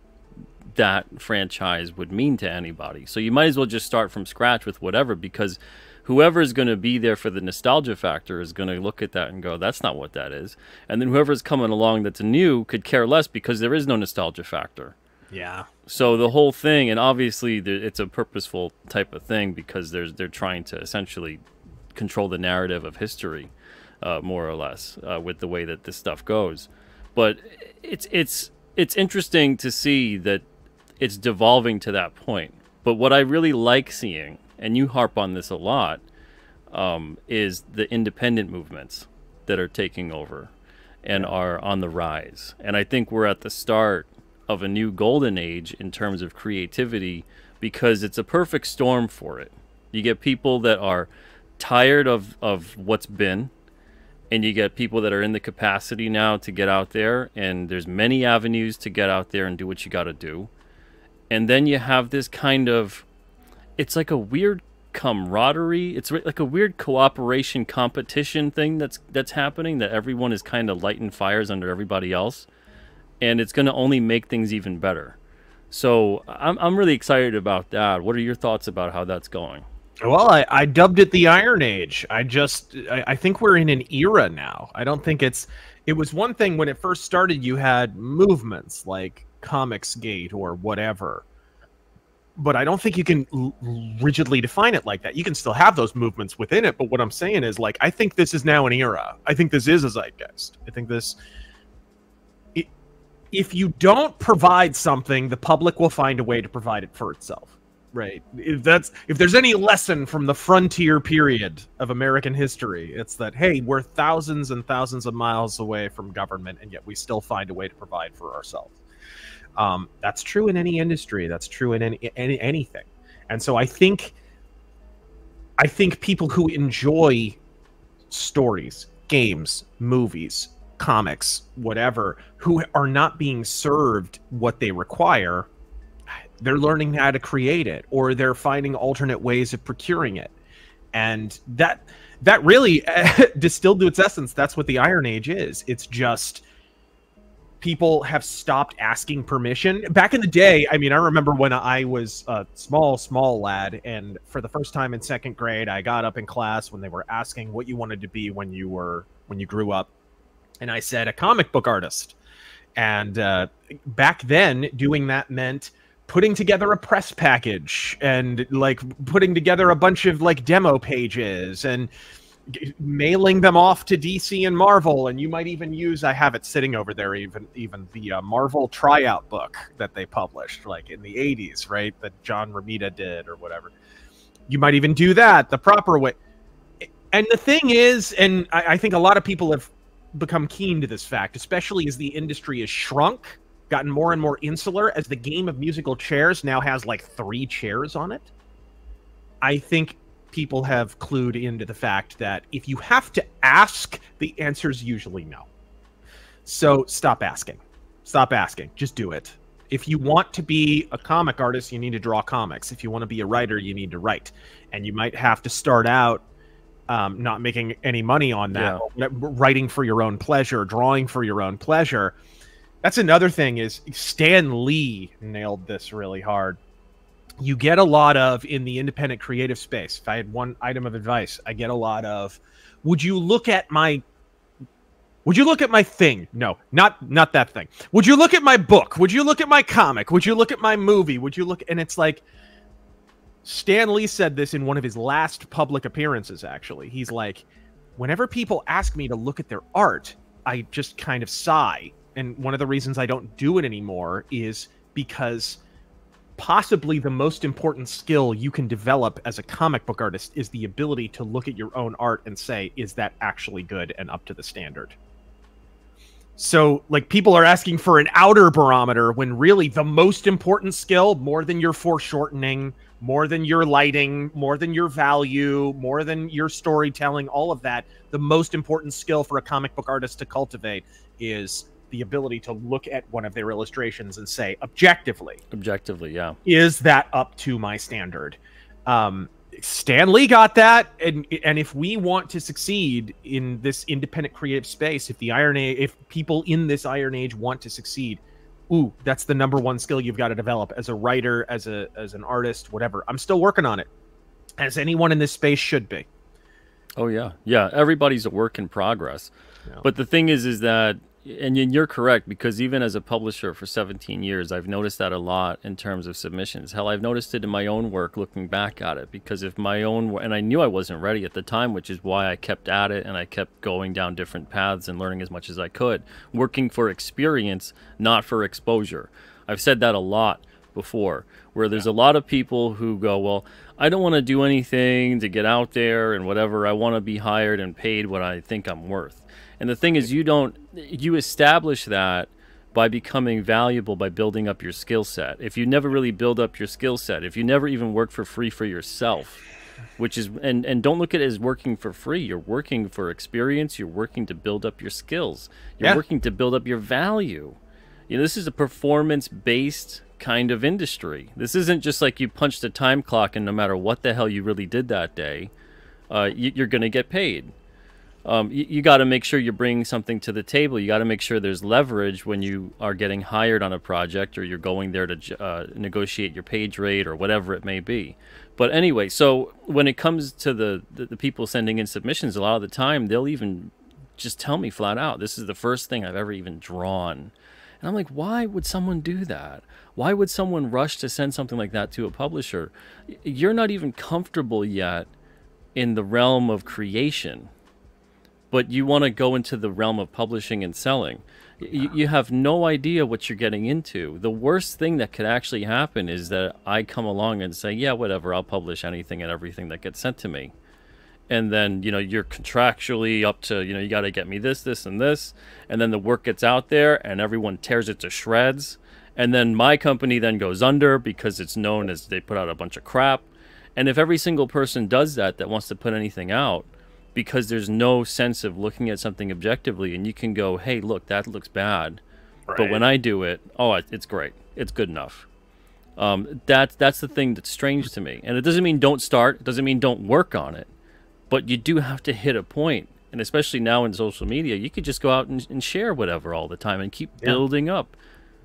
that franchise would mean to anybody? So you might as well just start from scratch with whatever, because whoever's going to be there for the nostalgia factor is going to look at that and go, that's not what that is. And then whoever's coming along that's new could care less because there is no nostalgia factor. Yeah. So the whole thing, and obviously it's a purposeful type of thing because there's they're trying to essentially control the narrative of history, uh, more or less, uh, with the way that this stuff goes. But it's it's it's interesting to see that it's devolving to that point. But what I really like seeing, and you harp on this a lot, um, is the independent movements that are taking over and yeah. are on the rise. And I think we're at the start of a new golden age in terms of creativity because it's a perfect storm for it. You get people that are tired of, of what's been, and you get people that are in the capacity now to get out there, and there's many avenues to get out there and do what you got to do. And then you have this kind of, it's like a weird camaraderie. It's like a weird cooperation competition thing that's that's happening, that everyone is kind of lighting fires under everybody else. And it's going to only make things even better. So I'm I'm really excited about that. What are your thoughts about how that's going? Well, I, I dubbed it the Iron Age. I just, I, I think we're in an era now. I don't think it's, it was one thing when it first started, you had movements like Comicsgate or whatever. But I don't think you can l rigidly define it like that. You can still have those movements within it. But what I'm saying is, like, I think this is now an era. I think this is a zeitgeist. I think this, it, if you don't provide something, the public will find a way to provide it for itself. Right. If that's if there's any lesson from the frontier period of American history, it's that, hey, we're thousands and thousands of miles away from government, and yet we still find a way to provide for ourselves. Um, that's true in any industry. That's true in any, any anything. And so I think I think people who enjoy stories, games, movies, comics, whatever, who are not being served what they require, they're learning how to create it, or they're finding alternate ways of procuring it. And that that really, distilled to its essence, that's what the Iron Age is. It's just people have stopped asking permission. Back in the day, I mean, I remember when I was a small, small lad, and for the first time in second grade, I got up in class when they were asking what you wanted to be when you were when you grew up. And I said, a comic book artist. And uh, back then, doing that meant putting together a press package and like putting together a bunch of like demo pages and mailing them off to D C and Marvel. And you might even use, I have it sitting over there, even even the uh, Marvel tryout book that they published like in the eighties, right? That John Romita did or whatever. You might even do that the proper way. And the thing is, and I, I think a lot of people have become keen to this fact, especially as the industry has shrunk, gotten more and more insular, as the game of musical chairs now has like three chairs on it. I think people have clued into the fact that if you have to ask, the answer is usually no. So stop asking. Stop asking. Just do it. If you want to be a comic artist, you need to draw comics. If you want to be a writer, you need to write. And you might have to start out um, not making any money on that, yeah. writing for your own pleasure, drawing for your own pleasure. That's another thing, is Stan Lee nailed this really hard. You get a lot of, in the independent creative space, if I had one item of advice, I get a lot of, would you look at my, would you look at my thing? No, not, not that thing. Would you look at my book? Would you look at my comic? Would you look at my movie? Would you look, and it's like, Stan Lee said this in one of his last public appearances, actually. He's like, whenever people ask me to look at their art, I just kind of sigh. And one of the reasons I don't do it anymore is because possibly the most important skill you can develop as a comic book artist is the ability to look at your own art and say, is that actually good and up to the standard? So, like, people are asking for an outer barometer when really the most important skill, more than your foreshortening, more than your lighting, more than your value, more than your storytelling, all of that, the most important skill for a comic book artist to cultivate is the ability to look at one of their illustrations and say, objectively, objectively, yeah, is that up to my standard? Um, Stan Lee got that, and and if we want to succeed in this independent creative space, if the Iron Age, if people in this Iron Age want to succeed, ooh, that's the number one skill you've got to develop as a writer, as a as an artist, whatever. I'm still working on it, as anyone in this space should be. Oh yeah, yeah. Everybody's a work in progress, yeah. But the thing is, is that. And you're correct, because even as a publisher for seventeen years, I've noticed that a lot in terms of submissions. Hell, I've noticed it in my own work looking back at it, because if my own, and I knew I wasn't ready at the time, which is why I kept at it and I kept going down different paths and learning as much as I could, working for experience, not for exposure. I've said that a lot before, where there's a lot of people who go, well, I don't want to do anything to get out there and whatever. I want to be hired and paid what I think I'm worth. And the thing is, you don't, you establish that by becoming valuable, by building up your skill set. If you never really build up your skill set, if you never even work for free for yourself, which is, and, and don't look at it as working for free. You're working for experience. You're working to build up your skills. You're yeah. working to build up your value. You know, this is a performance-based kind of industry. This isn't just like you punched a time clock and no matter what the hell you really did that day, uh, you, you're going to get paid. Um, you, you got to make sure you're bringing something to the table. You got to make sure there's leverage when you are getting hired on a project, or you're going there to uh, negotiate your page rate or whatever it may be. But anyway, so when it comes to the, the, the people sending in submissions, a lot of the time they'll even just tell me flat out, this is the first thing I've ever even drawn. And I'm like, why would someone do that? Why would someone rush to send something like that to a publisher? You're not even comfortable yet in the realm of creation, but you want to go into the realm of publishing and selling. You, you have no idea what you're getting into. The worst thing that could actually happen is that I come along and say, yeah, whatever, I'll publish anything and everything that gets sent to me. And then, you know, you're contractually up to, you know, you got to get me this, this, and this. And then the work gets out there and everyone tears it to shreds. And then my company then goes under because it's known as they put out a bunch of crap. And if every single person does that, that wants to put anything out, because there's no sense of looking at something objectively, and you can go, hey, look, that looks bad. Right. But when I do it, oh, it's great. It's good enough. Um, that's, that's the thing that's strange to me. And it doesn't mean don't start. It doesn't mean don't work on it. But you do have to hit a point. And especially now in social media, you could just go out and, and share whatever all the time and keep yeah. building up.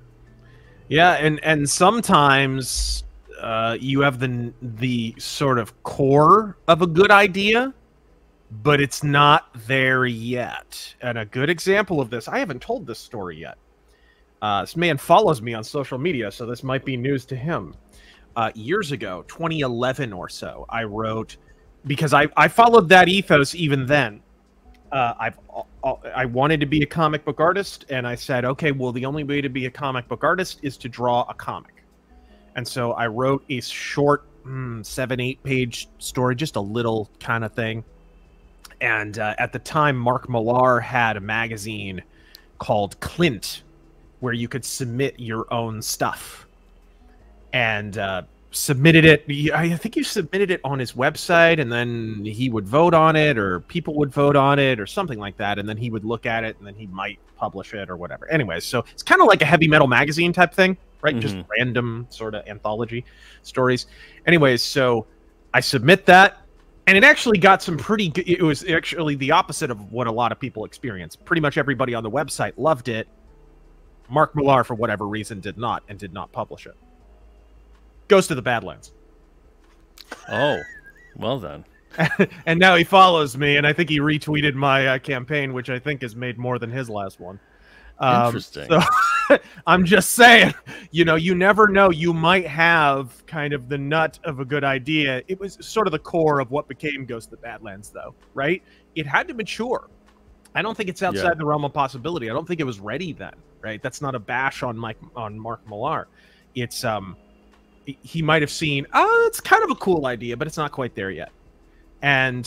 Yeah, and, and sometimes uh, you have the, the sort of core of a good idea, but it's not there yet. And a good example of this, I haven't told this story yet. Uh, this man follows me on social media, so this might be news to him. Uh, years ago, twenty eleven or so, I wrote, because I, I followed that ethos even then. Uh, I've I wanted to be a comic book artist, and I said, okay, well, the only way to be a comic book artist is to draw a comic. And so I wrote a short mm, seven, eight page story, just a little kind of thing. And uh, at the time, Mark Millar had a magazine called Clint, where you could submit your own stuff. And uh, submitted it. I think you submitted it on his website, and then he would vote on it, or people would vote on it, or something like that. And then he would look at it, and then he might publish it or whatever. Anyways, so it's kind of like a heavy metal magazine type thing, right? Mm-hmm. Just random sort of anthology stories. Anyways, so I submit that. And it actually got some pretty good, it was actually the opposite of what a lot of people experienced. Pretty much everybody on the website loved it. Mark Millar, for whatever reason, did not, and did not publish it. Goes to the Badlands. Oh, well then. And now he follows me, and I think he retweeted my uh, campaign, which I think has made more than his last one. Um, Interesting. So I'm just saying, you know, you never know. You might have kind of the nut of a good idea. It was sort of the core of what became Ghost of the Badlands, though, right? It had to mature. I don't think it's outside yeah. the realm of possibility. I don't think it was ready then, right? That's not a bash on Mike on Mark Millar. It's um, he might have seen, oh, it's kind of a cool idea, but it's not quite there yet. And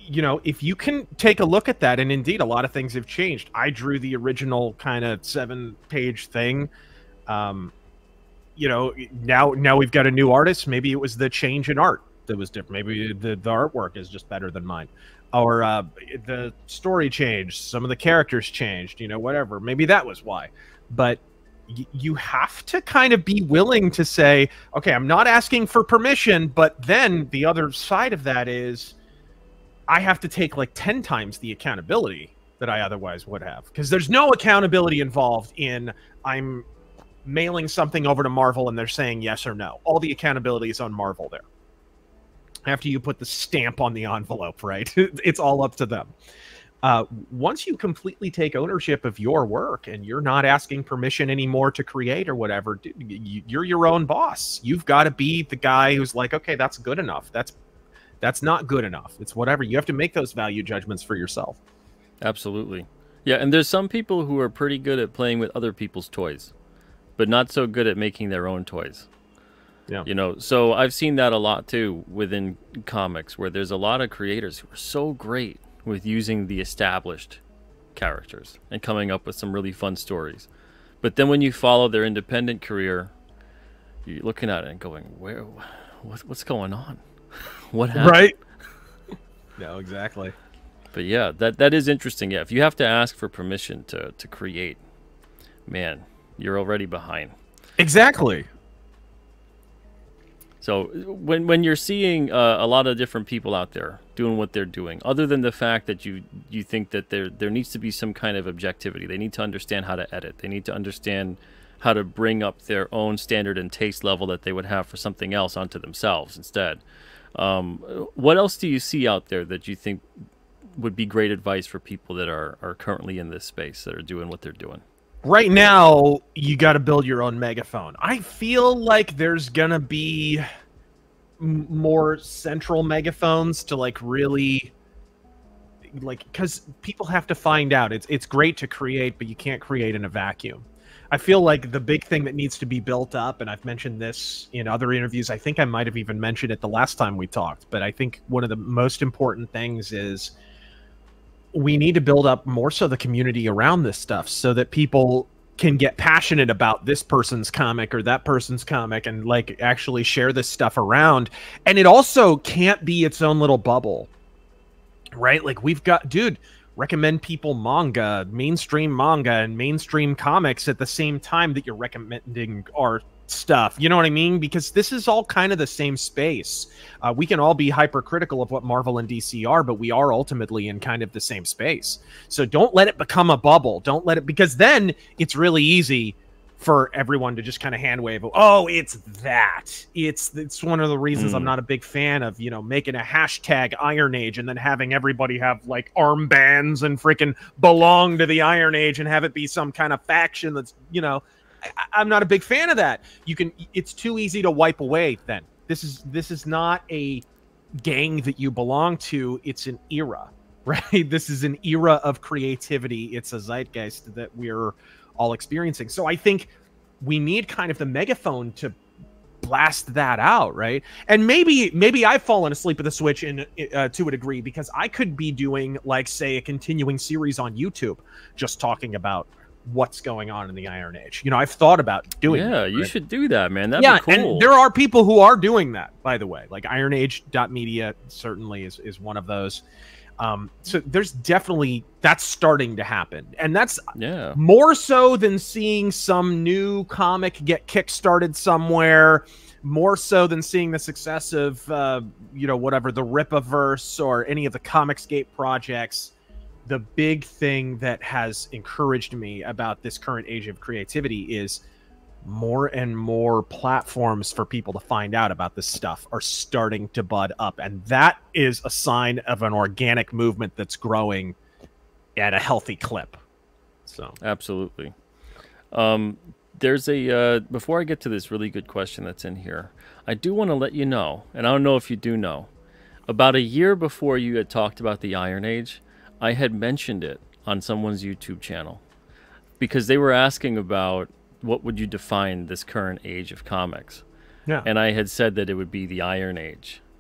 you know, if you can take a look at that, and indeed a lot of things have changed. I drew the original kind of seven page thing. Um, you know, now now we've got a new artist. Maybe it was the change in art that was different. Maybe the, the artwork is just better than mine. Or uh, the story changed. Some of the characters changed, you know, whatever. Maybe that was why. But y you have to kind of be willing to say, okay, I'm not asking for permission, but then the other side of that is I have to take like ten times the accountability that I otherwise would have. Because there's no accountability involved in I'm mailing something over to Marvel and they're saying yes or no. All the accountability is on Marvel there. After you put the stamp on the envelope, right? It's all up to them. Uh, once you completely take ownership of your work and you're not asking permission anymore to create or whatever, dude, you're your own boss. You've got to be the guy who's like, okay, that's good enough. That's that's not good enough. It's whatever. You have to make those value judgments for yourself. Absolutely. Yeah, and there's some people who are pretty good at playing with other people's toys, but not so good at making their own toys. Yeah. You know, so I've seen that a lot too within comics, where there's a lot of creators who are so great with using the established characters and coming up with some really fun stories. But then when you follow their independent career, you're looking at it and going, where, what, what's going on? What happened? Right. No, exactly. But yeah, that, that is interesting. Yeah, if you have to ask for permission to, to create, man, you're already behind. Exactly. So when when you're seeing uh, a lot of different people out there doing what they're doing, other than the fact that you you think that there there needs to be some kind of objectivity, they need to understand how to edit, they need to understand how to bring up their own standard and taste level that they would have for something else onto themselves instead. Um, what else do you see out there that you think would be great advice for people that are are currently in this space, that are doing what they're doing? Right now, you got to build your own megaphone. I feel like there's gonna be m more central megaphones to like really, like, because people have to find out. It's it's great to create, but you can't create in a vacuum. I feel like the big thing that needs to be built up, and I've mentioned this in other interviews. I think I might have even mentioned it the last time we talked, but I think one of the most important things is we need to build up more so the community around this stuff so that people can get passionate about this person's comic or that person's comic and like actually share this stuff around. And it also can't be its own little bubble, right? Like we've got, dude, recommend people manga, mainstream manga and mainstream comics at the same time that you're recommending our stuff. You know what I mean? Because this is all kind of the same space. Uh, we can all be hypercritical of what Marvel and D C are, but we are ultimately in kind of the same space. So don't let it become a bubble. Don't let it, because then it's really easy for everyone to just kind of hand wave. Oh, it's that. It's it's one of the reasons mm. I'm not a big fan of, you know, making a hashtag Iron Age and then having everybody have like armbands and freaking belong to the Iron Age and have it be some kind of faction that's, you know, I, I'm not a big fan of that. You can, it's too easy to wipe away then. This is this is not a gang that you belong to. It's an era, right? This is an era of creativity. It's a zeitgeist that we're all experiencing. So I think we need kind of the megaphone to blast that out, right? And maybe maybe I've fallen asleep at the switch in uh, to a degree, because I could be doing, like, say, a continuing series on YouTube just talking about what's going on in the Iron Age. You know, I've thought about doing yeah, that. You right? should do that, man. That'd yeah, be cool. And there are people who are doing that, by the way. Like Iron Age dot media certainly is, is one of those. Um, so there's definitely, that's starting to happen. And that's yeah. more so than seeing some new comic get kickstarted somewhere, more so than seeing the success of, uh, you know, whatever, the Rip-a-verse or any of the Comicsgate projects. The big thing that has encouraged me about this current age of creativity is more and more platforms for people to find out about this stuff are starting to bud up. And that is a sign of an organic movement that's growing at a healthy clip. So absolutely. Um, there's a, uh, before I get to this really good question that's in here, I do want to let you know, and I don't know if you do know, about a year before you had talked about the Iron Age, I had mentioned it on someone's YouTube channel because they were asking about what would you define this current age of comics. Yeah. And I had said that it would be the Iron Age.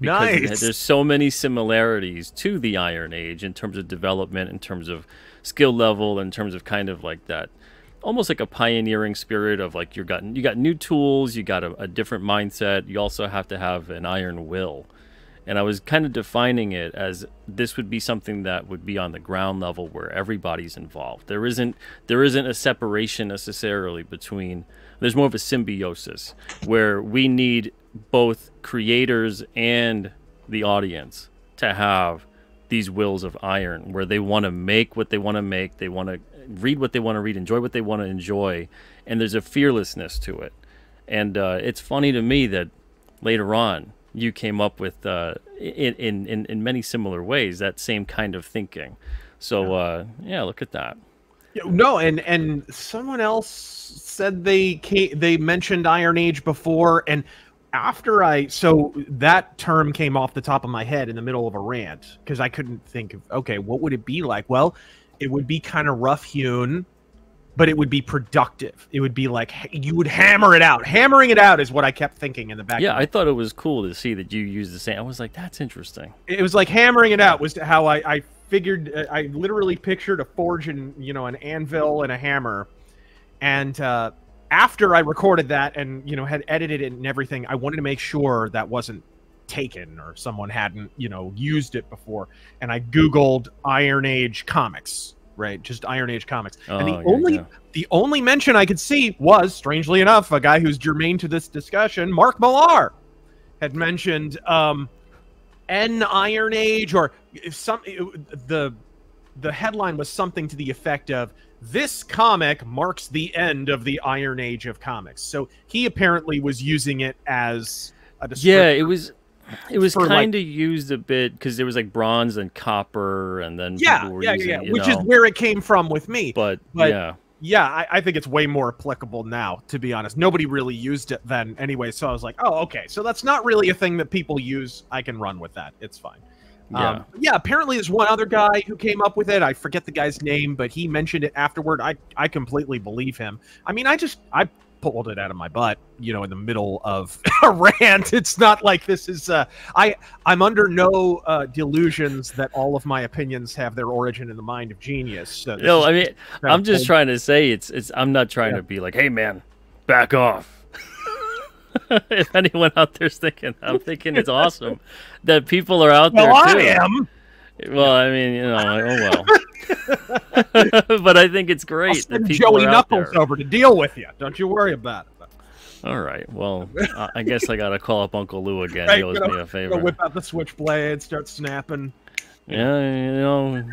Because Nice. there's so many similarities to the Iron Age in terms of development, in terms of skill level, in terms of kind of like that, almost like a pioneering spirit of like you got you got new tools, you got a, a different mindset. You also have to have an iron will. And I was kind of defining it as this would be something that would be on the ground level where everybody's involved. There isn't there isn't a separation necessarily between. There's more of a symbiosis where we need both creators and the audience to have these wills of iron, where they want to make what they want to make, they want to read what they want to read, enjoy what they want to enjoy, and there's a fearlessness to it. And uh, it's funny to me that later on you came up with, uh, in, in, in many similar ways, that same kind of thinking. So, uh, yeah, look at that. No, and and someone else said they came, they mentioned Iron Age before, and after I so that term came off the top of my head in the middle of a rant because I couldn't think of okay, what would it be like? Well, it would be kind of rough hewn, but it would be productive. It would be like you would hammer it out. Hammering it out is what I kept thinking in the back. Yeah, I thought it was cool to see that you used the same. I was like, that's interesting. It was like hammering it out was how I, I figured. Uh, I literally pictured a forge and you know an anvil and a hammer, and uh, after I recorded that and you know had edited it and everything, I wanted to make sure that wasn't taken or someone hadn't you know used it before, and I Googled Iron Age comics. Right, just Iron Age comics, oh, and the yeah, only yeah. the only mention I could see was, strangely enough, a guy who's germane to this discussion, Mark Millar, had mentioned um, an Iron Age, or if some the the headline was something to the effect of "This comic marks the end of the Iron Age of comics." So he apparently was using it as a description. Yeah, it was. It was for, kind of like, used a bit because there was like bronze and copper, and then yeah, people were yeah, using, yeah, you which know, is where it came from with me. But, But yeah, yeah, I, I think it's way more applicable now, to be honest. Nobody really used it then anyway, so I was like, oh, okay, so that's not really a thing that people use. I can run with that. It's fine. Yeah. Um, yeah, apparently there's one other guy who came up with it. I forget the guy's name, but he mentioned it afterward. I, I completely believe him. I mean, I just... I pulled it out of my butt, you know, in the middle of a rant. It's not like this is uh I I'm under no uh delusions that all of my opinions have their origin in the mind of genius. So this no, is I mean, I'm just cold. trying to say it's it's. I'm not trying Yeah. to be like, hey man, back off. If anyone out there's thinking, I'm thinking it's awesome that people are out Well, there too. I am. Well, I mean, you know, oh well. But I think it's great I'll that send people Joey are out Knuckles there. over to deal with you. Don't you worry about it. All right. Well, I I guess I gotta call up Uncle Lou again. Right, He owes gonna- me a favor. gonna whip out the switchblade, start snapping. Yeah, you know,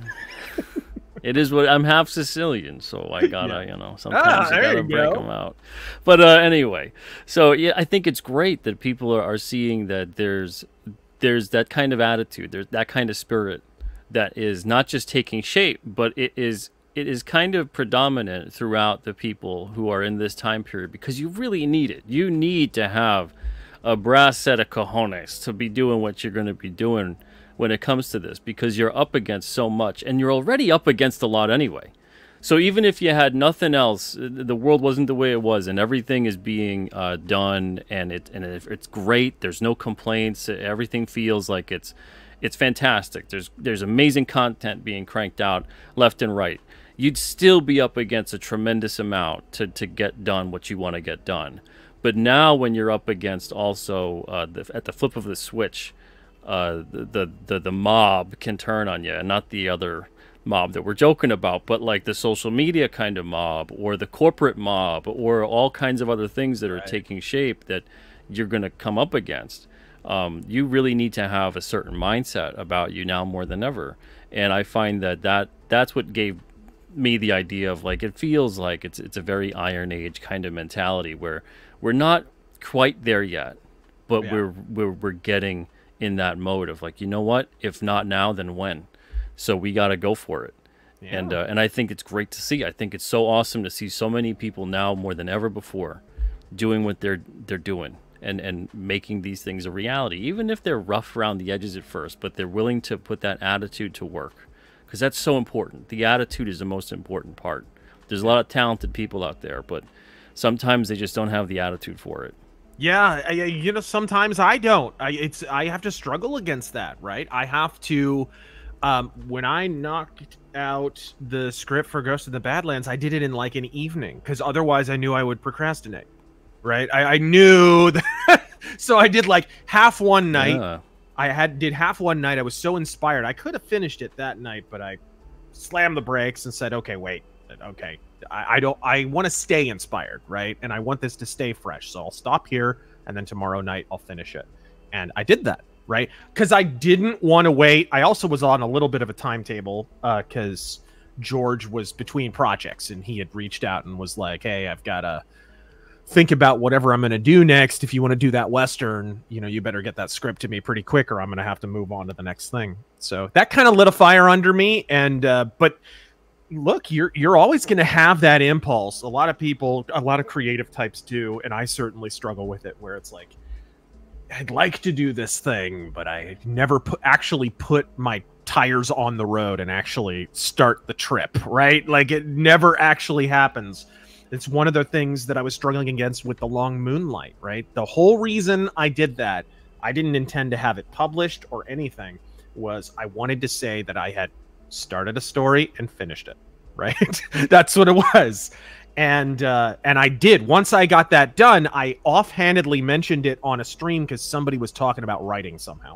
it is what I'm half Sicilian, so I gotta, you know, sometimes Ah, you there gotta you break go. them out. But uh, anyway, so yeah, I think it's great that people are, are seeing that there's there's that kind of attitude, there's that kind of spirit that is not just taking shape, but it is it is kind of predominant throughout the people who are in this time period, because you really need it. You need to have a brass set of cojones to be doing what you're going to be doing when it comes to this, because you're up against so much, and you're already up against a lot anyway. So even if you had nothing else, the world wasn't the way it was, and everything is being uh, done, and it and it, it's great. There's no complaints. Everything feels like it's it's fantastic. There's there's amazing content being cranked out left and right. You'd still be up against a tremendous amount to to get done what you want to get done. But now, when you're up against also uh, the, at the flip of the switch, uh, the, the the the mob can turn on you, and not the other mob that we're joking about, but like the social media kind of mob, or the corporate mob, or all kinds of other things that are Right. taking shape that you're going to come up against. Um, you really need to have a certain mindset about you now more than ever. And I find that, that that's what gave me the idea of, like, it feels like it's it's a very Iron Age kind of mentality where we're not quite there yet, but Yeah. we're, we're we're getting in that mode of, like, you know what, if not now, then when? So we got to go for it. Yeah. And uh, and I think it's great to see. I think it's so awesome to see so many people now more than ever before doing what they're they're doing, and and making these things a reality, even if they're rough around the edges at first, but they're willing to put that attitude to work, because that's so important. The attitude is the most important part. There's a lot of talented people out there, but sometimes they just don't have the attitude for it. Yeah, I, you know, sometimes I don't. I it's I have to struggle against that, right? I have to. Um, when I knocked out the script for Ghost of the Badlands, I did it in like an evening because otherwise I knew I would procrastinate. Right? I, I knew that. So I did like half one night. Yeah. I had did half one night. I was so inspired. I could have finished it that night, but I slammed the brakes and said, "Okay, wait. Okay, I, I don't. I want to stay inspired, right? And I want this to stay fresh. So I'll stop here, and then tomorrow night I'll finish it." And I did that, right? Because I didn't want to wait. I also was on a little bit of a timetable because uh, George was between projects, and he had reached out and was like, "Hey, I've got to think about whatever I'm going to do next. If you want to do that Western, you know, you better get that script to me pretty quick, or I'm going to have to move on to the next thing." So that kind of lit a fire under me. And uh, but. Look, you're you're always going to have that impulse. A lot of people, a lot of creative types do, and I certainly struggle with it, where it's like, I'd like to do this thing, but I never put, actually put my tires on the road and actually start the trip, right? Like, it never actually happens. It's one of the things that I was struggling against with The Long Moonlight, right? The whole reason I did that, I didn't intend to have it published or anything, was I wanted to say that I had started a story and finished it, right? That's what it was. And uh, and I did. Once I got that done, I offhandedly mentioned it on a stream because somebody was talking about writing somehow.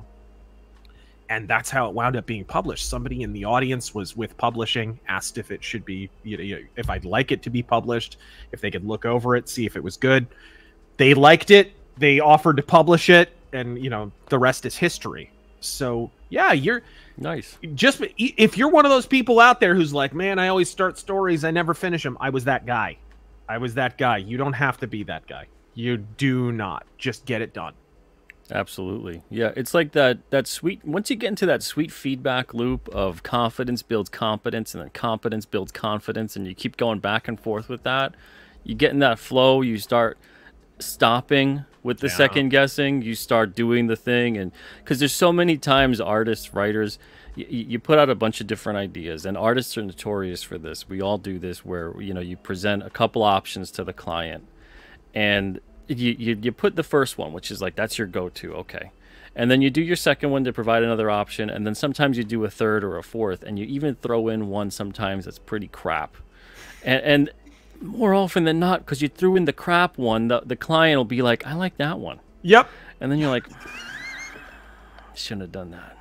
And that's how it wound up being published. Somebody in the audience was with publishing, asked if it should be, you know, if I'd like it to be published, if they could look over it, see if it was good. They liked it. They offered to publish it. And, you know, the rest is history. So, yeah, you're... Nice. Just if you're one of those people out there who's like, man, I always start stories, I never finish them. I was that guy. I was that guy. You don't have to be that guy. You do not. Just get it done. Absolutely. Yeah, it's like that that sweet, once you get into that sweet feedback loop of confidence builds competence, and then competence builds confidence, and you keep going back and forth with that, you get in that flow, you start stopping with the yeah. second guessing, you start doing the thing. And because there's so many times artists, writers, you, you put out a bunch of different ideas, and artists are notorious for this. We all do this, where, you know, you present a couple options to the client, and you, you, you put the first one, which is like, that's your go-to, okay. And then you do your second one to provide another option, and then sometimes you do a third or a fourth, and you even throw in one sometimes that's pretty crap. And, and more often than not, because you threw in the crap one, the, the client will be like, I like that one. Yep. And then you're like, shouldn't have done that.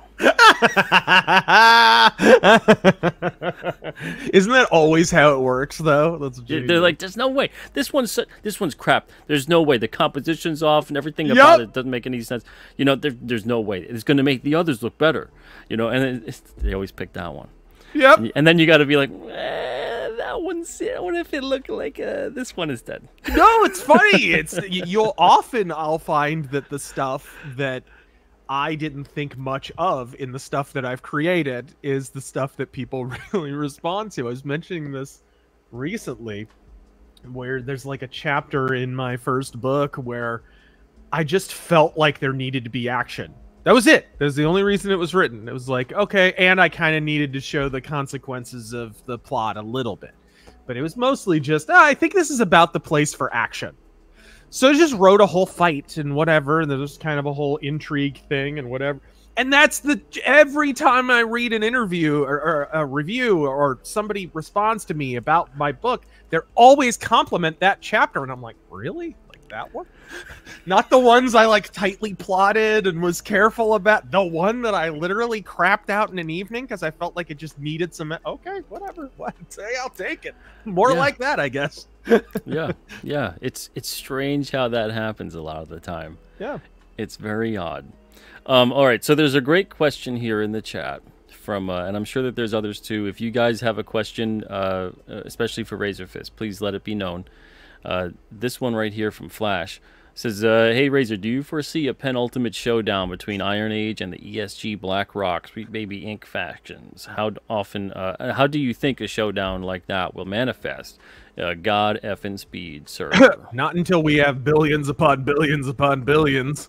Isn't that always how it works, though? That's They're, they're like, there's no way. This one's this one's crap. There's no way. The composition's off, and everything Yep. about it doesn't make any sense. You know, there, there's no way. It's going to make the others look better. You know, and it's, they always pick that one. Yep. And, and then you got to be like, eh, that one's. What if it looked like uh, this one instead? No, it's funny. It's you'll often I'll find that the stuff that I didn't think much of in the stuff that I've created is the stuff that people really respond to. I was mentioning this recently, where there's like a chapter in my first book where I just felt like there needed to be action. That was it. That was the only reason it was written. It was like, okay, and I kind of needed to show the consequences of the plot a little bit. But it was mostly just, oh, I think this is about the place for action. So I just wrote a whole fight and whatever, and there was kind of a whole intrigue thing and whatever. And that's the, every time I read an interview or, or a review or somebody responds to me about my book, they're always compliment that chapter. And I'm like, really? Like that one? Not the ones I like tightly plotted and was careful about. The one that I literally crapped out in an evening because I felt like it just needed some. Okay, whatever. What? Say, I'll take it. More Yeah. like that, I guess. yeah, yeah. It's it's strange how that happens a lot of the time. Yeah. It's very odd. Um, all right, so there's a great question here in the chat from, uh, and I'm sure that there's others too. If you guys have a question, uh, especially for RAZöRFIST, please let it be known. Uh, this one right here from Flash says, uh, hey Razor, do you foresee a penultimate showdown between Iron Age and the E S G Black Rock Sweet Baby Incorporated factions? How often, uh, how do you think a showdown like that will manifest? Uh, God effing speed, sir. Not until we have billions upon billions upon billions.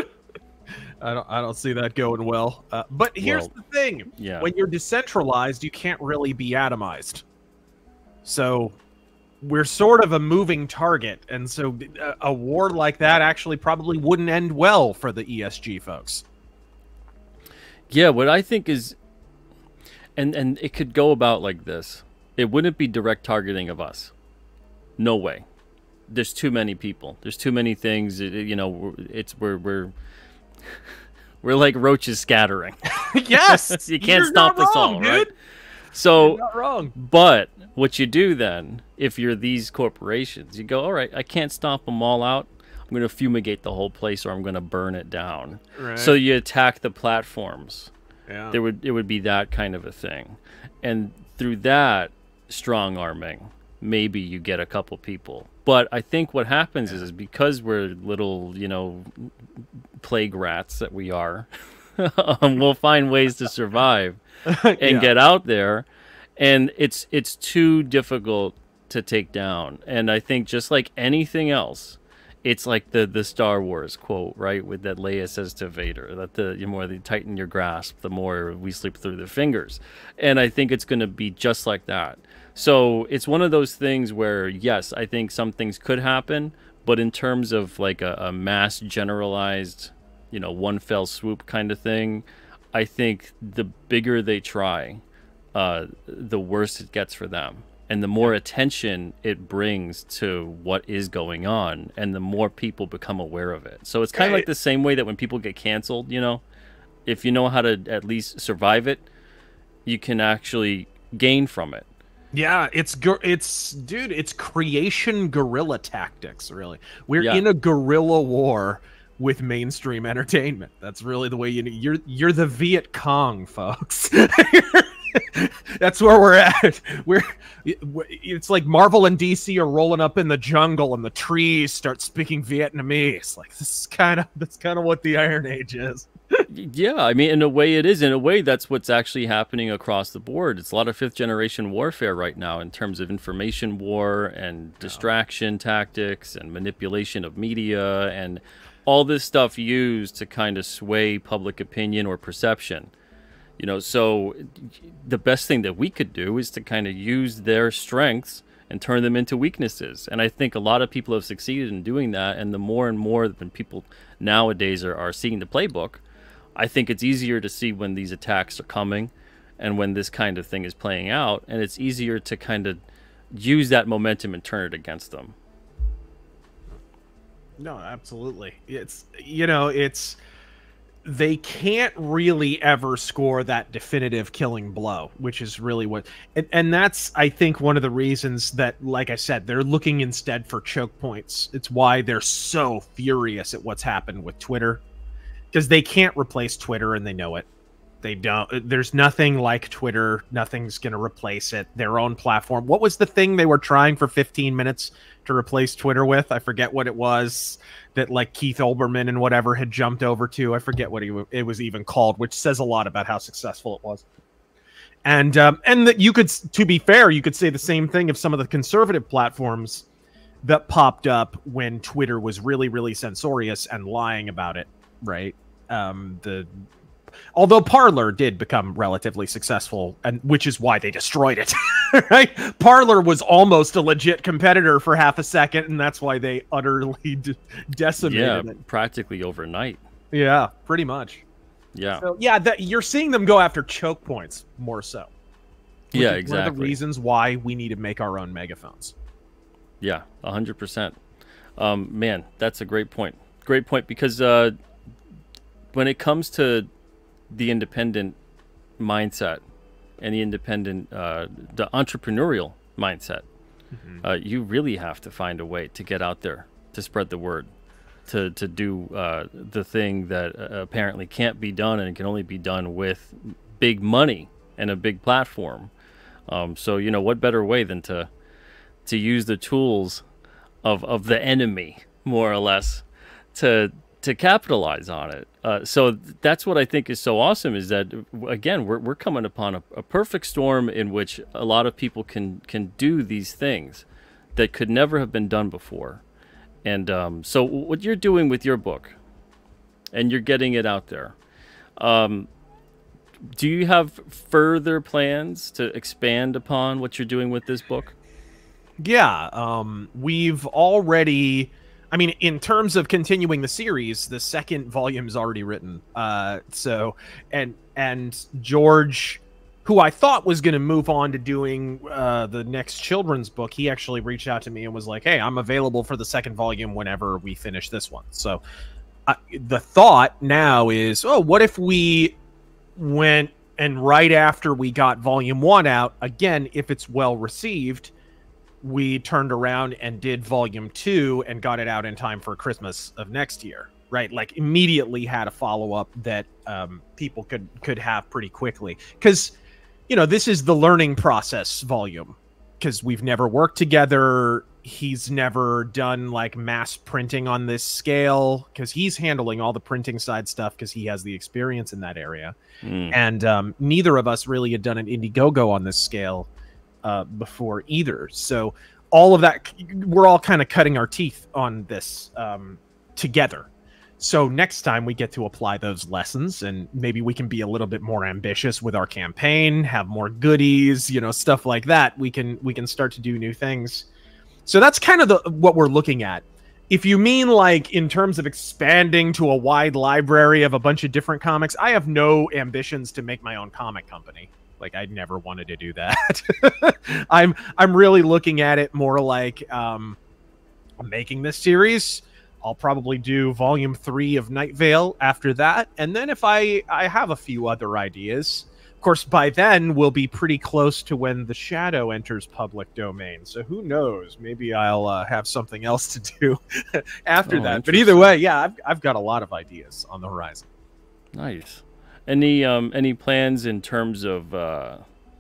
I don't, I don't see that going well. Uh, but here's Well, the thing: yeah. when you're decentralized, you can't really be atomized. So we're sort of a moving target, and so a, a war like that actually probably wouldn't end well for the E S G folks. Yeah, what I think is, and and it could go about like this. It wouldn't be direct targeting of us. No way. There's too many people. There's too many things. It, you know, it's we're we're we're like roaches scattering. Yes, you can't you're stop not us wrong, all, dude. right? So, You're not wrong. But what you do then, if you're these corporations, you go, all right, I can't stomp them all out. I'm going to fumigate the whole place, or I'm going to burn it down. Right. So you attack the platforms. Yeah. There would it would be that kind of a thing, and through that strong arming, maybe you get a couple people. But I think what happens is, is because we're little, you know, plague rats that we are, we'll find ways to survive and Yeah. get out there, and it's it's too difficult to take down. And I think just like anything else, it's like the the Star Wars quote, right, with that Leia says to Vader, that the the more you tighten your grasp, the more we slip through the fingers. And I think it's going to be just like that. So it's one of those things where, yes, I think some things could happen, but in terms of like a, a mass generalized, you know, one fell swoop kind of thing, I think the bigger they try, uh, the worse it gets for them. And the more attention it brings to what is going on, and the more people become aware of it. So it's kind of like the same way that when people get canceled, you know, if you know how to at least survive it, you can actually gain from it. Yeah, it's gu- it's dude, it's creation guerrilla tactics. Really, we're Yeah. in a guerrilla war with mainstream entertainment. That's really the way you you're you're the Viet Cong, folks. That's where we're at. We're it's like Marvel and D C are rolling up in the jungle, and the trees start speaking Vietnamese. Like this is kind of that's kind of what the Iron Age is. Yeah, I mean, in a way it is. In a way, that's what's actually happening across the board. It's a lot of fifth generation warfare right now in terms of information war and distraction tactics and manipulation of media and all this stuff used to kind of sway public opinion or perception. You know, so the best thing that we could do is to kind of use their strengths and turn them into weaknesses. And I think a lot of people have succeeded in doing that. And the more and more that people nowadays are, are seeing the playbook, I think it's easier to see when these attacks are coming and when this kind of thing is playing out. And it's easier to kind of use that momentum and turn it against them. No, absolutely. It's, you know, it's, they can't really ever score that definitive killing blow, which is really what, and, and that's, I think, one of the reasons that, like I said, they're looking instead for choke points. It's why they're so furious at what's happened with Twitter, because they can't replace Twitter and they know it. They don't, there's nothing like Twitter. Nothing's going to replace it. Their own platform. What was the thing they were trying for fifteen minutes to replace Twitter with? I forget what it was that like Keith Olbermann and whatever had jumped over to. I forget what he, it was even called, which says a lot about how successful it was. And, um, and that you could, to be fair, you could say the same thing of some of the conservative platforms that popped up when Twitter was really, really censorious and lying about it. Right. Um, the, although Parler did become relatively successful, and which is why they destroyed it, right? Parler was almost a legit competitor for half a second, and that's why they utterly de decimated yeah, it. Practically overnight. Yeah, pretty much. Yeah. So, yeah, that, you're seeing them go after choke points more so. Which Yeah, is exactly. One of the reasons why we need to make our own megaphones. Yeah, one hundred percent. Um, man, that's a great point. Great point, because uh, when it comes to the independent mindset and the independent, uh, the entrepreneurial mindset, mm-hmm. uh, you really have to find a way to get out there, to spread the word, to, to do uh, the thing that uh, apparently can't be done and can only be done with big money and a big platform. Um, so, you know, what better way than to, to use the tools of, of the enemy, more or less, to, to capitalize on it. Uh, so that's what I think is so awesome, is that, again, we're, we're coming upon a, a perfect storm in which a lot of people can, can do these things that could never have been done before. And um, so what you're doing with your book, and you're getting it out there, um, do you have further plans to expand upon what you're doing with this book? Yeah, um, we've already... I mean, in terms of continuing the series, the second volume is already written. Uh, so, and and George, who I thought was going to move on to doing uh, the next children's book, he actually reached out to me and was like, hey, I'm available for the second volume whenever we finish this one. So uh, the thought now is, oh, what if we went and right after we got volume one out, again, if it's well received, we turned around and did volume two and got it out in time for Christmas of next year, right? Like immediately had a follow-up that um, people could, could have pretty quickly. Because, you know, this is the learning process volume because we've never worked together. He's never done like mass printing on this scale because he's handling all the printing side stuff because he has the experience in that area. Mm. And um, neither of us really had done an Indiegogo on this scale Uh, before either. So all of that, we're all kind of cutting our teeth on this um, together. So next time we get to apply those lessons and maybe we can be a little bit more ambitious with our campaign, have more goodies, you know, stuff like that. We can, we can start to do new things. So that's kind of the, what we're looking at. If you mean like in terms of expanding to a wide library of a bunch of different comics, I have no ambitions to make my own comic company. Like I never wanted to do that. I'm I'm really looking at it more like um, I'm making this series. I'll probably do volume three of Night Vale after that, and then if I I have a few other ideas, of course by then we'll be pretty close to when The Shadow enters public domain. So who knows? Maybe I'll uh, have something else to do after oh, that. But either way, yeah, I've I've got a lot of ideas on the horizon. Nice. Any um any plans in terms of uh,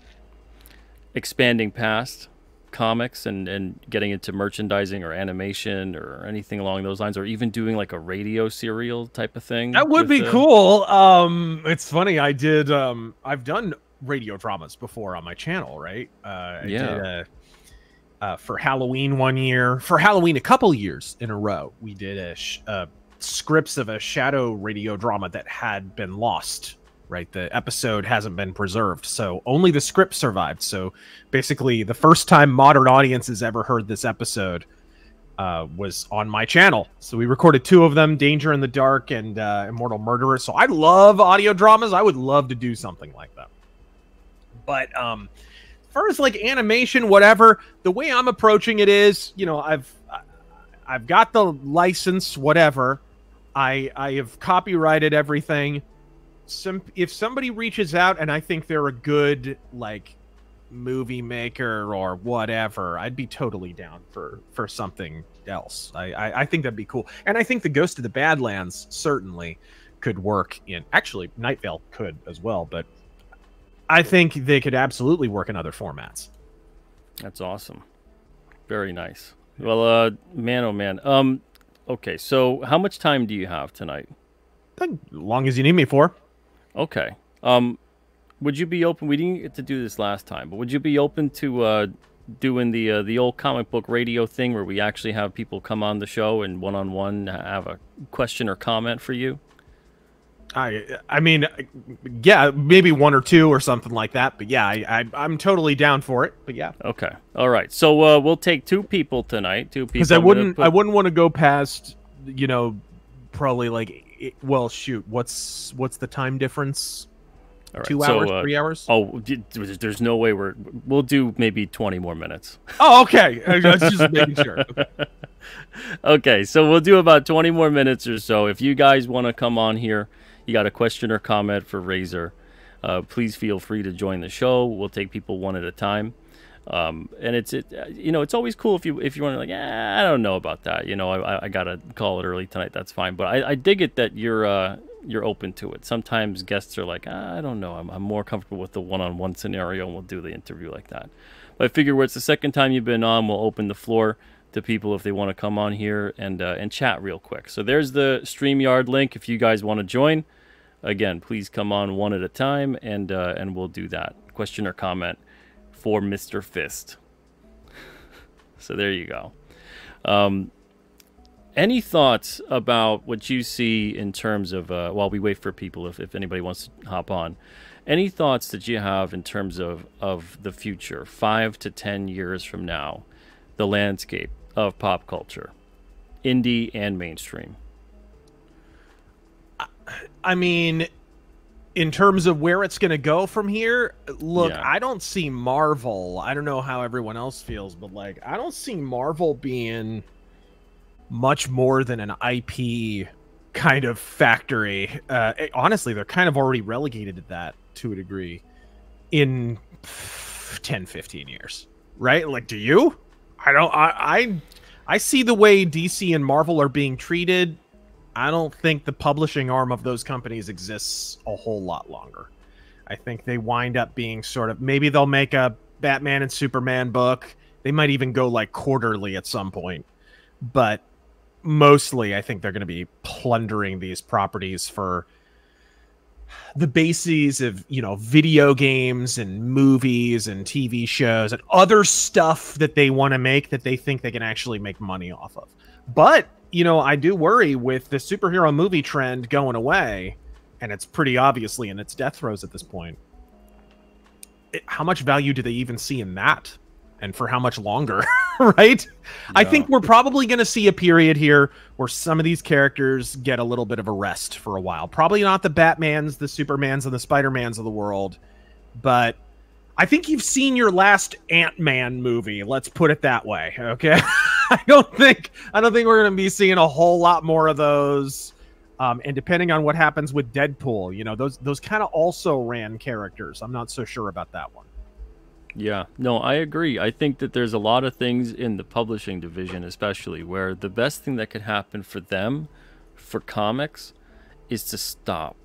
expanding past comics and and getting into merchandising or animation or anything along those lines, or even doing like a radio serial type of thing? That would be the... cool. Um, it's funny. I did. Um, I've done radio dramas before on my channel, right? Uh, I yeah. Did a, uh, for Halloween one year. For Halloween, a couple years in a row, we did a. Sh uh, scripts of a Shadow radio drama that had been lost, right? The episode hasn't been preserved, so only the script survived. So basically the first time modern audiences ever heard this episode uh, was on my channel. So we recorded two of them, Danger in the Dark and uh, Immortal Murderer. So I love audio dramas. I would love to do something like that. But um, as far as like animation, whatever, the way I'm approaching it is, you know, I've I've got the license, whatever. I I have copyrighted everything. Some if somebody reaches out and I think they're a good like movie maker or whatever, I'd be totally down for for something else. I I, I think that'd be cool, and I think the Ghost of the Badlands certainly could work in. Actually, Night Vale could as well, but I think they could absolutely work in other formats. That's awesome. Very nice. Well, uh, man, oh man. Um. Okay, so how much time do you have tonight? As long as you need me for. Okay. Um, would you be open? We didn't get to do this last time, but would you be open to uh, doing the uh, the old comic book radio thing where we actually have people come on the show and one on one have a question or comment for you? I I mean, yeah, maybe one or two or something like that. But yeah, I, I I'm totally down for it. But yeah. Okay. All right. So uh, we'll take two people tonight. Two people. Because I wouldn't put... I wouldn't want to go past, you know, probably like, well, shoot, what's what's the time difference? All right, Two so, hours, uh, three hours? Oh, there's no way we're we'll do maybe twenty more minutes. Oh, okay. I was just making sure. Okay. Okay, so we'll do about twenty more minutes or so. If you guys want to come on here, you got a question or comment for Razor, uh, please feel free to join the show. We'll take people one at a time. Um, and it's it, you know, it's always cool if you if you want to like, eh, I don't know about that. You know, I I gotta call it early tonight. That's fine. But I, I dig it that you're uh you're open to it. Sometimes guests are like, ah, I don't know. I'm I'm more comfortable with the one-on-one scenario, and we'll do the interview like that. But I figure where it's the second time you've been on, we'll open the floor to people if they want to come on here and uh, and chat real quick. So there's the StreamYard link if you guys want to join. Again, please come on one at a time, and uh, and we'll do that. Question or comment for Mister Fist. So there you go. Um, any thoughts about what you see in terms of, uh, while we wait for people, if, if anybody wants to hop on, any thoughts that you have in terms of, of the future, five to ten years from now? the landscape of pop culture, indie and mainstream? I mean, in terms of where it's going to go from here, look, yeah. I don't see Marvel. I don't know how everyone else feels, but like, I don't see Marvel being much more than an I P kind of factory. Uh, honestly, they're kind of already relegated to that to a degree in ten, fifteen years, right? Like, do you? I don't, I, I, I see the way D C and Marvel are being treated. I don't think the publishing arm of those companies exists a whole lot longer. I think they wind up being sort of, maybe they'll make a Batman and Superman book. They might even go like quarterly at some point. But mostly I think they're going to be plundering these properties for the bases of, you know, video games and movies and T V shows and other stuff that they want to make that they think they can actually make money off of. But you know, I do worry with the superhero movie trend going away, and it's pretty obviously in its death throes at this point. It, how much value do they even see in that? And for how much longer, right? Yeah. I think we're probably going to see a period here where some of these characters get a little bit of a rest for a while. Probably not the Batmans, the Supermans, and the Spider-Mans of the world, but I think you've seen your last Ant-Man movie. Let's put it that way, okay? I don't think I don't think we're going to be seeing a whole lot more of those. Um, and depending on what happens with Deadpool, you know, those those kind of also ran characters. I'm not so sure about that one. Yeah, no, I agree. I think that there's a lot of things in the publishing division, especially, where the best thing that could happen for them, for comics, is to stop.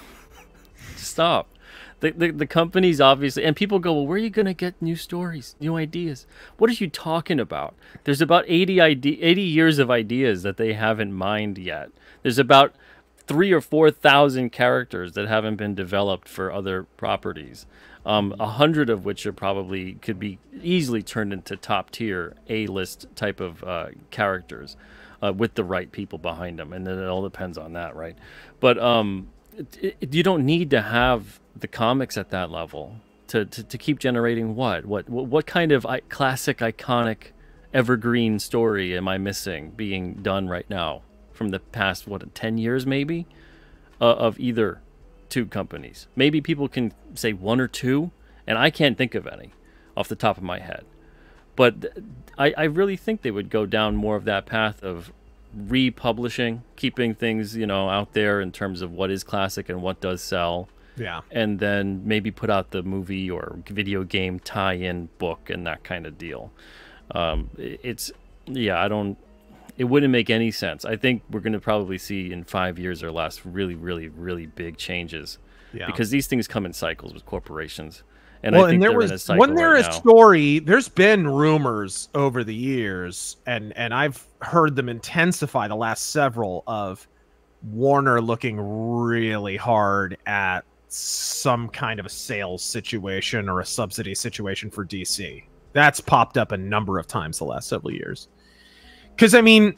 Stop. The, the, the companies obviously, and people go, well, where are you going to get new stories, new ideas? What are you talking about? There's about eighty, ide eighty years of ideas that they haven't mined yet. There's about three or four thousand characters that haven't been developed for other properties. Um, a hundred of which are probably could be easily turned into top tier A-list type of uh, characters uh, with the right people behind them. And then it all depends on that, right? But um, it, it, you don't need to have the comics at that level to, to, to keep generating what? What what kind of I classic, iconic, evergreen story am I missing being done right now from the past, what, ten years maybe, uh, of either two companies? Maybe people can say one or two, and I can't think of any off the top of my head. But I, I really think they would go down more of that path of republishing, keeping things, you know, out there in terms of what is classic and what does sell. Yeah. And then maybe put out the movie or video game tie-in book and that kind of deal. Um, it's, yeah, I don't, it wouldn't make any sense. I think we're going to probably see in five years or less really, really, really big changes. Yeah. Because these things come in cycles with corporations. And well, I think and there they're was, in a cycle when there right is now. story, there's been rumors over the years, and, and I've heard them intensify the last several, of Warner looking really hard at some kind of a sales situation or a subsidy situation for D C. That's popped up a number of times the last several years. Because, I mean,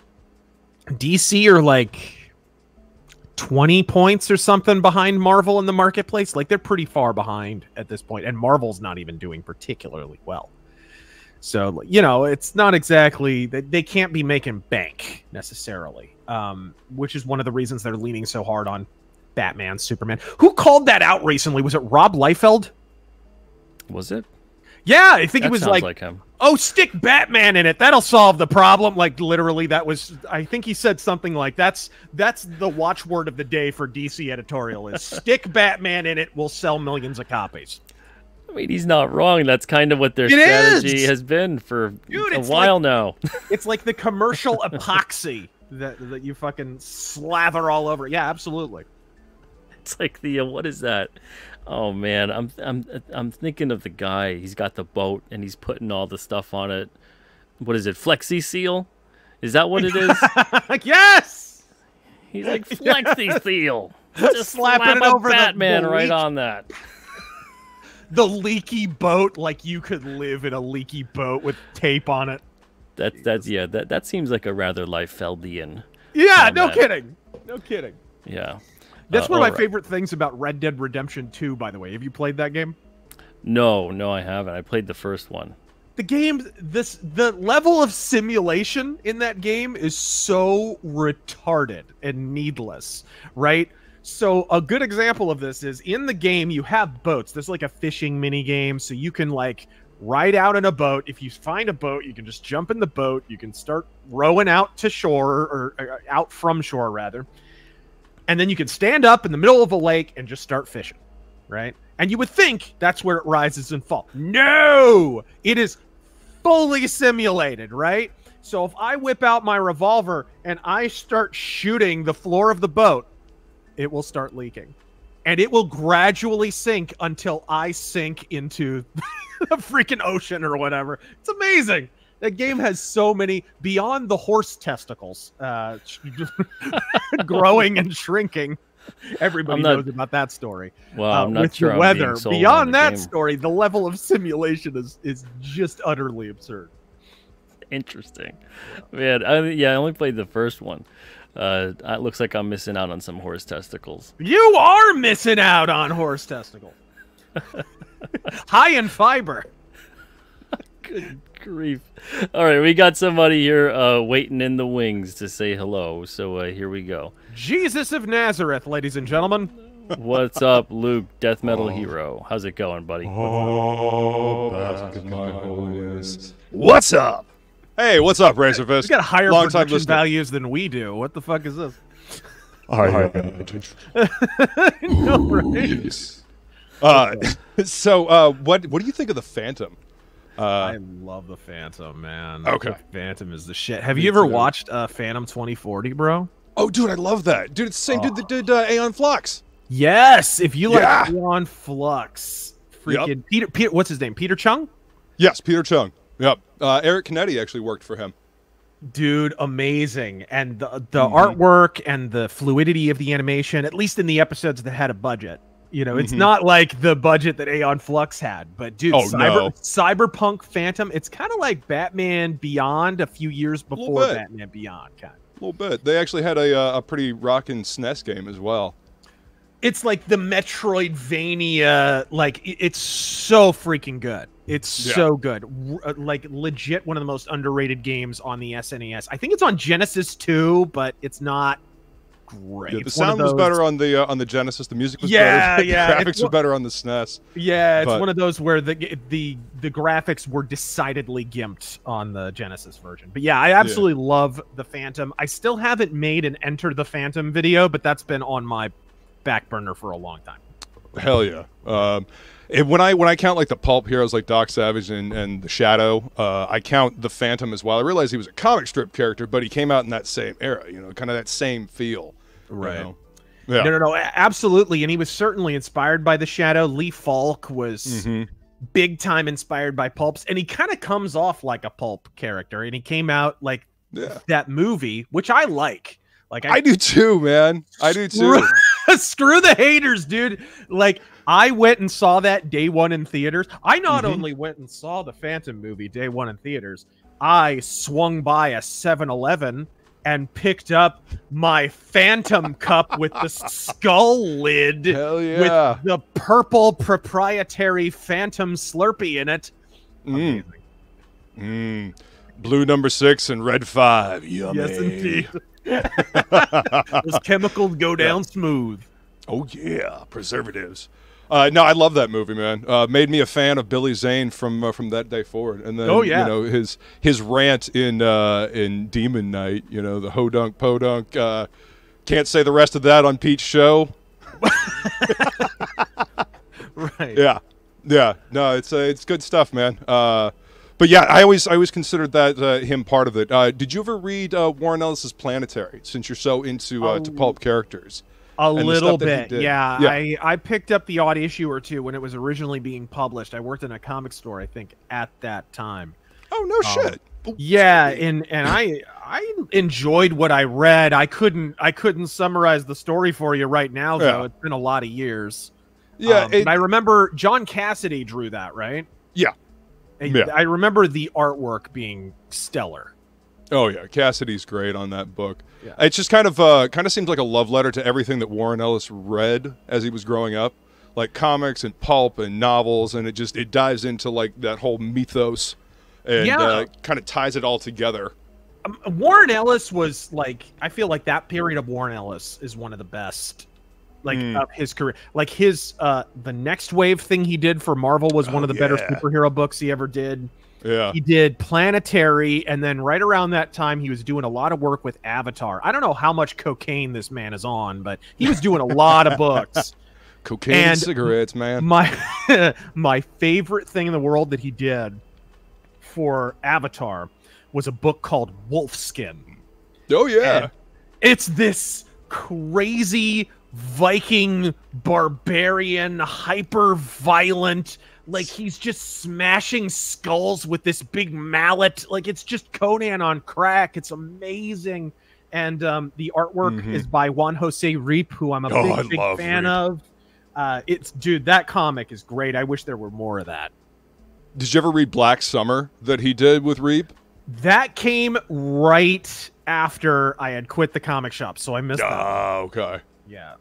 D C are like twenty points or something behind Marvel in the marketplace. Like, they're pretty far behind at this point, and Marvel's not even doing particularly well. So, you know, it's not exactly, they can't be making bank necessarily, um, which is one of the reasons they're leaning so hard on Batman, Superman. Who called that out recently? Was it Rob Liefeld? Was it? Yeah, I think that it was sounds like, like him. Oh, stick Batman in it. That'll solve the problem. Like, literally, that was, I think he said something like, that's that's the watchword of the day for D C editorial is stick Batman in it, will sell millions of copies. I mean, he's not wrong. That's kind of what their it strategy is. has been for Dude, a while like, now. It's like the commercial epoxy that, that you fucking slather all over. Yeah, absolutely. It's like the, uh, what is that? Oh man, I'm I'm I'm thinking of the guy. He's got the boat and he's putting all the stuff on it. What is it? Flexi Seal? Is that what it is? Yes. He's like Flexi Seal. Just slapping slap it a over Batman the, the right leak, on that. The leaky boat, like you could live in a leaky boat with tape on it. That that's yeah. That that seems like a rather Liefeldian. Yeah, comment. no kidding. No kidding. Yeah. That's uh, one of my right. favorite things about Red Dead Redemption two, by the way. Have you played that game? No, no, I haven't. I played the first one. The game, this the level of simulation in that game is so retarded and needless, right? So a good example of this is in the game you have boats. There's like a fishing mini game, so you can like ride out in a boat. If you find a boat, you can just jump in the boat. You can start rowing out to shore, or, or out from shore rather, and then you can stand up in the middle of a lake and just start fishing, right? And you would think that's where it rises and falls. No! It is fully simulated, right? So if I whip out my revolver and I start shooting the floor of the boat, it will start leaking. And it will gradually sink until I sink into the freaking ocean or whatever. It's amazing. That game has so many, beyond the horse testicles, uh, growing and shrinking. Everybody not, knows about that story. Well, uh, I'm not with sure the I'm weather. Beyond that game. story, the level of simulation is is just utterly absurd. Interesting, man. I, yeah, I only played the first one. Uh, it looks like I'm missing out on some horse testicles. You are missing out on horse testicles. High in fiber. Good grief. All right, we got somebody here uh, waiting in the wings to say hello, so uh, here we go. Jesus of Nazareth, ladies and gentlemen. What's up, Luke, death metal oh. hero? How's it going, buddy? Oh, bask my holiness. What's up? Hey, what's up, RAZöRFIST? You got higher Long production time values than we do. What the fuck is this? I know, right? Uh, so, uh, what what do you think of the Phantom? Uh, I love the Phantom, man. Okay, the Phantom is the shit. Have Me you ever too. watched uh, Phantom twenty forty, bro? Oh, dude, I love that. Dude, it's the same oh. dude that did uh, Aeon Flux. Yes, if you like yeah. Aeon Flux, freaking yep. Peter, Peter. What's his name? Peter Chung. Yes, Peter Chung. Yep. Uh, Eric Canetti actually worked for him. Dude, amazing. And the, the mm-hmm. artwork and the fluidity of the animation, at least in the episodes that had a budget. You know, it's mm-hmm. not like the budget that Aeon Flux had. But, dude, oh, Cyber, no. Cyberpunk Phantom, it's kind of like Batman Beyond a few years before Batman Beyond. Kind of. A little bit. They actually had a, uh, a pretty rockin' S N E S game as well. It's like the Metroidvania, like, it's so freaking good. It's yeah. so good. R like, legit one of the most underrated games on the S N E S. I think it's on Genesis too, but it's not great. Yeah, the it's sound was better on the uh, on the Genesis. The music was yeah, better. Yeah, The graphics were better on the S N E S. Yeah, it's but... one of those where the the the graphics were decidedly gimped on the Genesis version. But yeah, I absolutely yeah. love the Phantom. I still haven't made an Enter the Phantom video, but that's been on my back burner for a long time. Hell yeah. Um, and when I when I count like the pulp heroes like Doc Savage and, and the Shadow, uh, I count the Phantom as well. I realize he was a comic strip character, but he came out in that same era, you know, kind of that same feel. Right. You know? Yeah. No, no, no, absolutely. And he was certainly inspired by the Shadow. Lee Falk was mm-hmm. big time inspired by pulps, and he kind of comes off like a pulp character. And he came out like yeah. that movie, which I like. Like I, I do too, man. I do too. Screw the haters, dude. Like, I went and saw that day one in theaters. I not mm-hmm. only went and saw the Phantom movie day one in theaters, I swung by a seven eleven and picked up my Phantom cup with the skull lid. Hell yeah. With the purple proprietary Phantom Slurpee in it. Mm. Amazing. Mm. Blue number six and red five. Yummy. Yes, indeed. Those chemicals go down yeah. smooth. Oh yeah, preservatives. Uh, no, I love that movie, man. Uh, made me a fan of Billy Zane from uh, from that day forward. And then, oh, yeah. you know, his his rant in uh, in Demon Knight. You know, the ho-dunk, po-dunk. Uh, can't say the rest of that on Pete's show. Right. Yeah, yeah. No, it's uh, it's good stuff, man. Uh, But yeah, I always I always considered that uh, him part of it. Uh, did you ever read uh, Warren Ellis's Planetary? Since you're so into uh, oh, to pulp characters, a little bit, yeah. yeah. I I picked up the odd issue or two when it was originally being published. I worked in a comic store, I think, at that time. Oh no um, shit. Yeah, and and I I enjoyed what I read. I couldn't I couldn't summarize the story for you right now, though. Yeah. It's been a lot of years. Yeah, um, it, but I remember John Cassidy drew that, right? Yeah. Yeah. I remember the artwork being stellar. Oh yeah, Cassidy's great on that book. Yeah. It's just kind of uh, kind of seems like a love letter to everything that Warren Ellis read as he was growing up, like comics and pulp and novels, and it just it dives into like that whole mythos and Yeah. uh, kind of ties it all together. Um, Warren Ellis was like, I feel like that period of Warren Ellis is one of the best, like Mm. of his career. Like his, uh, the Next Wave thing he did for Marvel was one Oh, of the better yeah. superhero books he ever did. Yeah. He did Planetary, and then right around that time, he was doing a lot of work with Avatar. I don't know how much cocaine this man is on, but he was doing a lot of books. Cocaine and And cigarettes, man. My my favorite thing in the world that he did for Avatar was a book called Wolfskin. Oh yeah, And it's this crazy Viking barbarian, hyper violent. Like he's just smashing skulls with this big mallet. Like it's just Conan on crack. It's amazing. And um, the artwork Mhm. is by Juan Jose Reap, who I'm a Oh, big, I big love fan Reap. of. Uh, it's dude, that comic is great. I wish there were more of that. Did you ever read Black Summer that he did with Reap? That came right after I had quit the comic shop, so I missed that. Ah, okay. Yeah.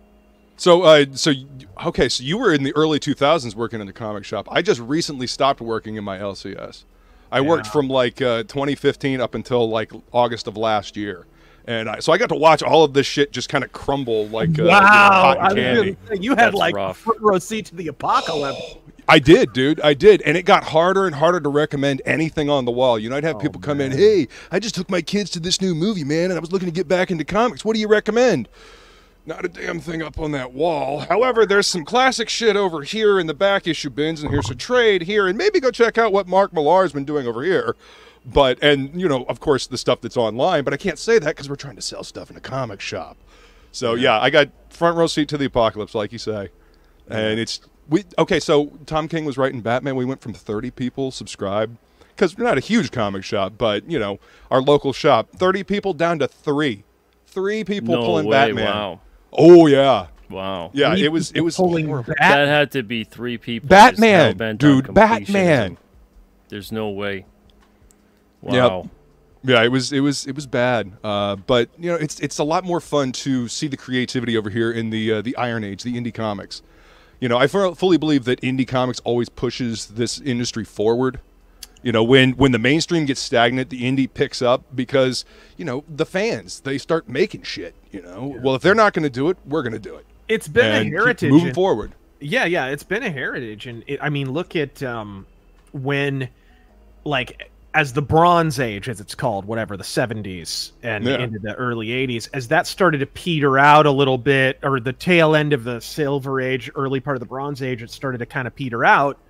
So, uh, so you- okay, so you were in the early two thousands working in the comic shop. I just recently stopped working in my L C S. I worked Yeah. from like uh, twenty fifteen up until like August of last year, and I, so I got to watch all of this shit just kind of crumble like uh, you know, Wow, I cotton was candy. gonna say, you had That's like rough. front row seat to the apocalypse. I did, dude. I did. And it got harder and harder to recommend anything on the wall. You know, I'd have people come in, hey, I just took my kids to this new movie, man, and I was looking to get back into comics. What do you recommend? Not a damn thing up on that wall. However, there's some classic shit over here in the back issue bins, and here's a trade here, and maybe go check out what Mark Millar's been doing over here. But, and, you know, of course, the stuff that's online, but I can't say that because we're trying to sell stuff in a comic shop. So, yeah, I got front row seat to the apocalypse, like you say. And it's... We okay, so Tom King was writing Batman. We went from thirty people subscribed because we're not a huge comic shop, but you know our local shop. Thirty people down to three, three people No pulling way, Batman. wow. Oh yeah, Wow. yeah. Three It was it people was pulling horrible. Bat- That had to be three people. just Batman, hell-bent on dude, completionism. Batman. There's no way. Yep. Wow. Yeah, it was it was it was bad. Uh, but you know, it's it's a lot more fun to see the creativity over here in the uh, the Iron Age, the indie comics. You know, I fu- fully believe that indie comics always pushes this industry forward. You know, when when the mainstream gets stagnant, the indie picks up because, you know, the fans, they start making shit, you know. Yeah. Well, if they're not going to do it, we're going to do it. It's been and a keep heritage. moving and- forward. Yeah, yeah, it's been a heritage. And it, I mean, look at um, when, like, as the Bronze Age, as it's called, whatever, the seventies and Yeah. into the early eighties, as that started to peter out a little bit, or the tail end of the Silver Age, early part of the Bronze Age, it started to kind of peter out.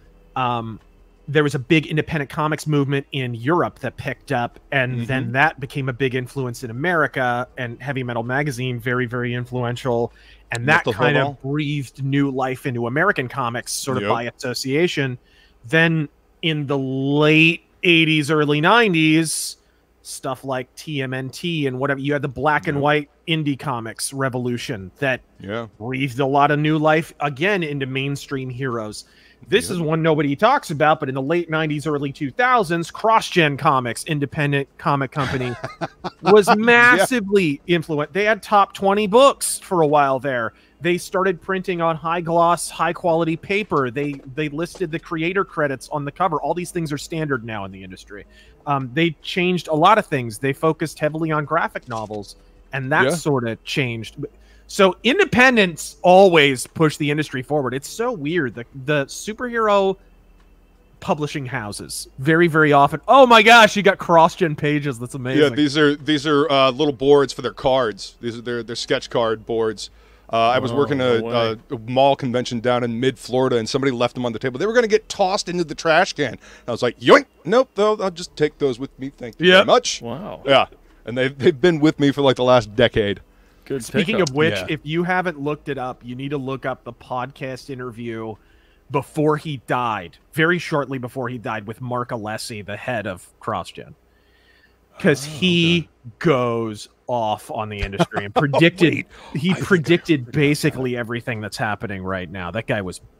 Um, there was a big independent comics movement in Europe that picked up, and Mm-hmm. then that became a big influence in America, and Heavy Metal Magazine, very, very influential. And that Metal kind Hobo. of breathed new life into American comics, sort of Yep. by association. Then in the late eighties, early nineties, stuff like T M N T and whatever, you had the black and Yep. white indie comics revolution that Yeah. breathed a lot of new life again into mainstream heroes. This Yep. is one nobody talks about, but in the late nineties, early two thousands, CrossGen Comics, independent comic company, was massively influential. They had top twenty books for a while there. They started printing on high gloss, high quality paper. They they listed the creator credits on the cover. All these things are standard now in the industry. Um, they changed a lot of things. They focused heavily on graphic novels, and that Yeah. sort of changed. So independents always push the industry forward. It's so weird. The the superhero publishing houses very, very often. Oh my gosh, you got cross-gen pages. That's amazing. Yeah, these are these are uh, little boards for their cards. These are their their sketch card boards. Uh, I was Oh, working no a, way. a, a mall convention down in mid Florida, and somebody left them on the table. They were going to get tossed into the trash can. I was like, yoink! Nope, I'll, I'll just take those with me. Thank you Yep. very much. Wow. Yeah, and they've they've been with me for like the last decade. Good Speaking pickup. of which, Yeah. if you haven't looked it up, you need to look up the podcast interview before he died, very shortly before he died, with Mark Alessi, the head of CrossGen. Because Oh, he goes off on the industry and predicted wait. he I think I predicted heard about basically everything that's happening right now. That guy was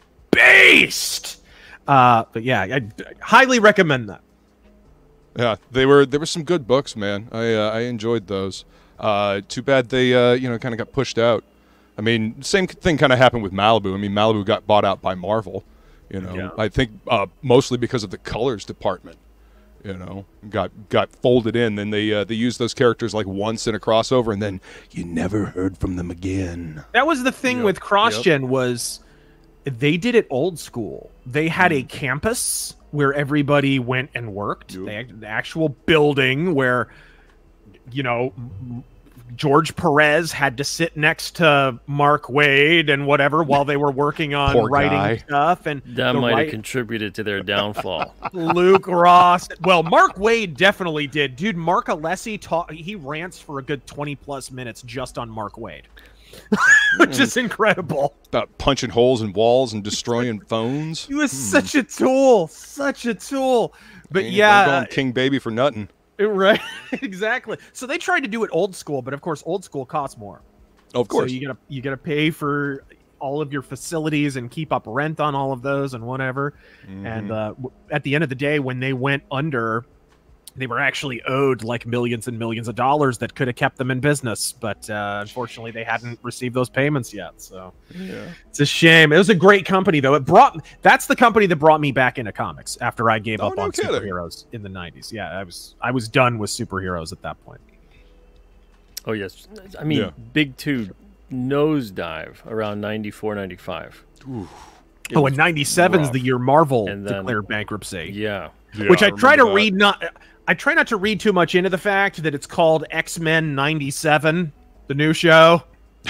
based. Uh, but yeah, I, I highly recommend that. Yeah, they were there were some good books, man. I uh, I enjoyed those. Uh, too bad they uh, you know kind of got pushed out. I mean, same thing kind of happened with Malibu. I mean, Malibu got bought out by Marvel, You know, Yeah. I think uh, mostly because of the colors department. You know, got got folded in. Then they uh, they used those characters like once in a crossover, and then you never heard from them again. That was the thing Yep. with CrossGen Yep. was they did it old school. They had a campus where everybody went and worked. They had the actual building where, you know, m- George Perez had to sit next to Mark Waid and whatever while they were working on Poor writing guy. stuff. And That the might have write- contributed to their downfall. Luke Ross. Well, Mark Waid definitely did. Dude, Mark Alessi taught he rants for a good twenty plus minutes just on Mark Waid. Which is incredible. About punching holes in walls and destroying phones. He was such a tool, such a tool. But Ain't yeah, going King Baby for nothing. right, exactly. So they tried to do it old school, but of course, old school costs more. Of course. So you gotta you gotta pay for all of your facilities and keep up rent on all of those and whatever. Mm-hmm. And uh, w- at the end of the day, when they went under, they were actually owed like millions and millions of dollars that could have kept them in business, but uh, unfortunately, they hadn't received those payments yet. So Yeah. it's a shame. It was a great company, though. It brought that's the company that brought me back into comics after I gave Oh, up no on kidding. superheroes in the nineties. Yeah, I was I was done with superheroes at that point. Oh, yes. I mean, Yeah. Big Two nosedive around ninety-four, ninety-five. Ooh. It Oh, was and ninety-seven is rough. the year Marvel And then- declared bankruptcy. Yeah. Yeah, Which I, try to remember that. read not I try not to read too much into the fact that it's called X-Men ninety-seven, the new show.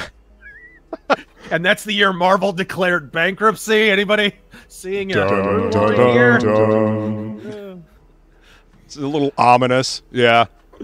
And that's the year Marvel declared bankruptcy. Anybody seeing it? Dun, dun, dun, dun. It's a little ominous. Yeah.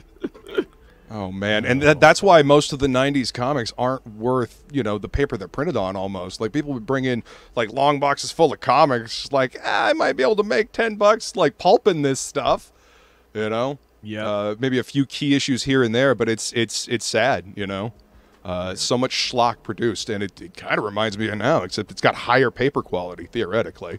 Oh, man. And that, that's why most of the nineties comics aren't worth, you know, the paper they're printed on almost. Like, people would bring in, like, long boxes full of comics. Like, ah, I might be able to make ten bucks, like, pulping this stuff. You know? Yeah. Uh, maybe a few key issues here and there, but it's it's it's sad, you know? Uh, so much schlock produced, and it, it kind of reminds me of now, except it's got higher paper quality, theoretically.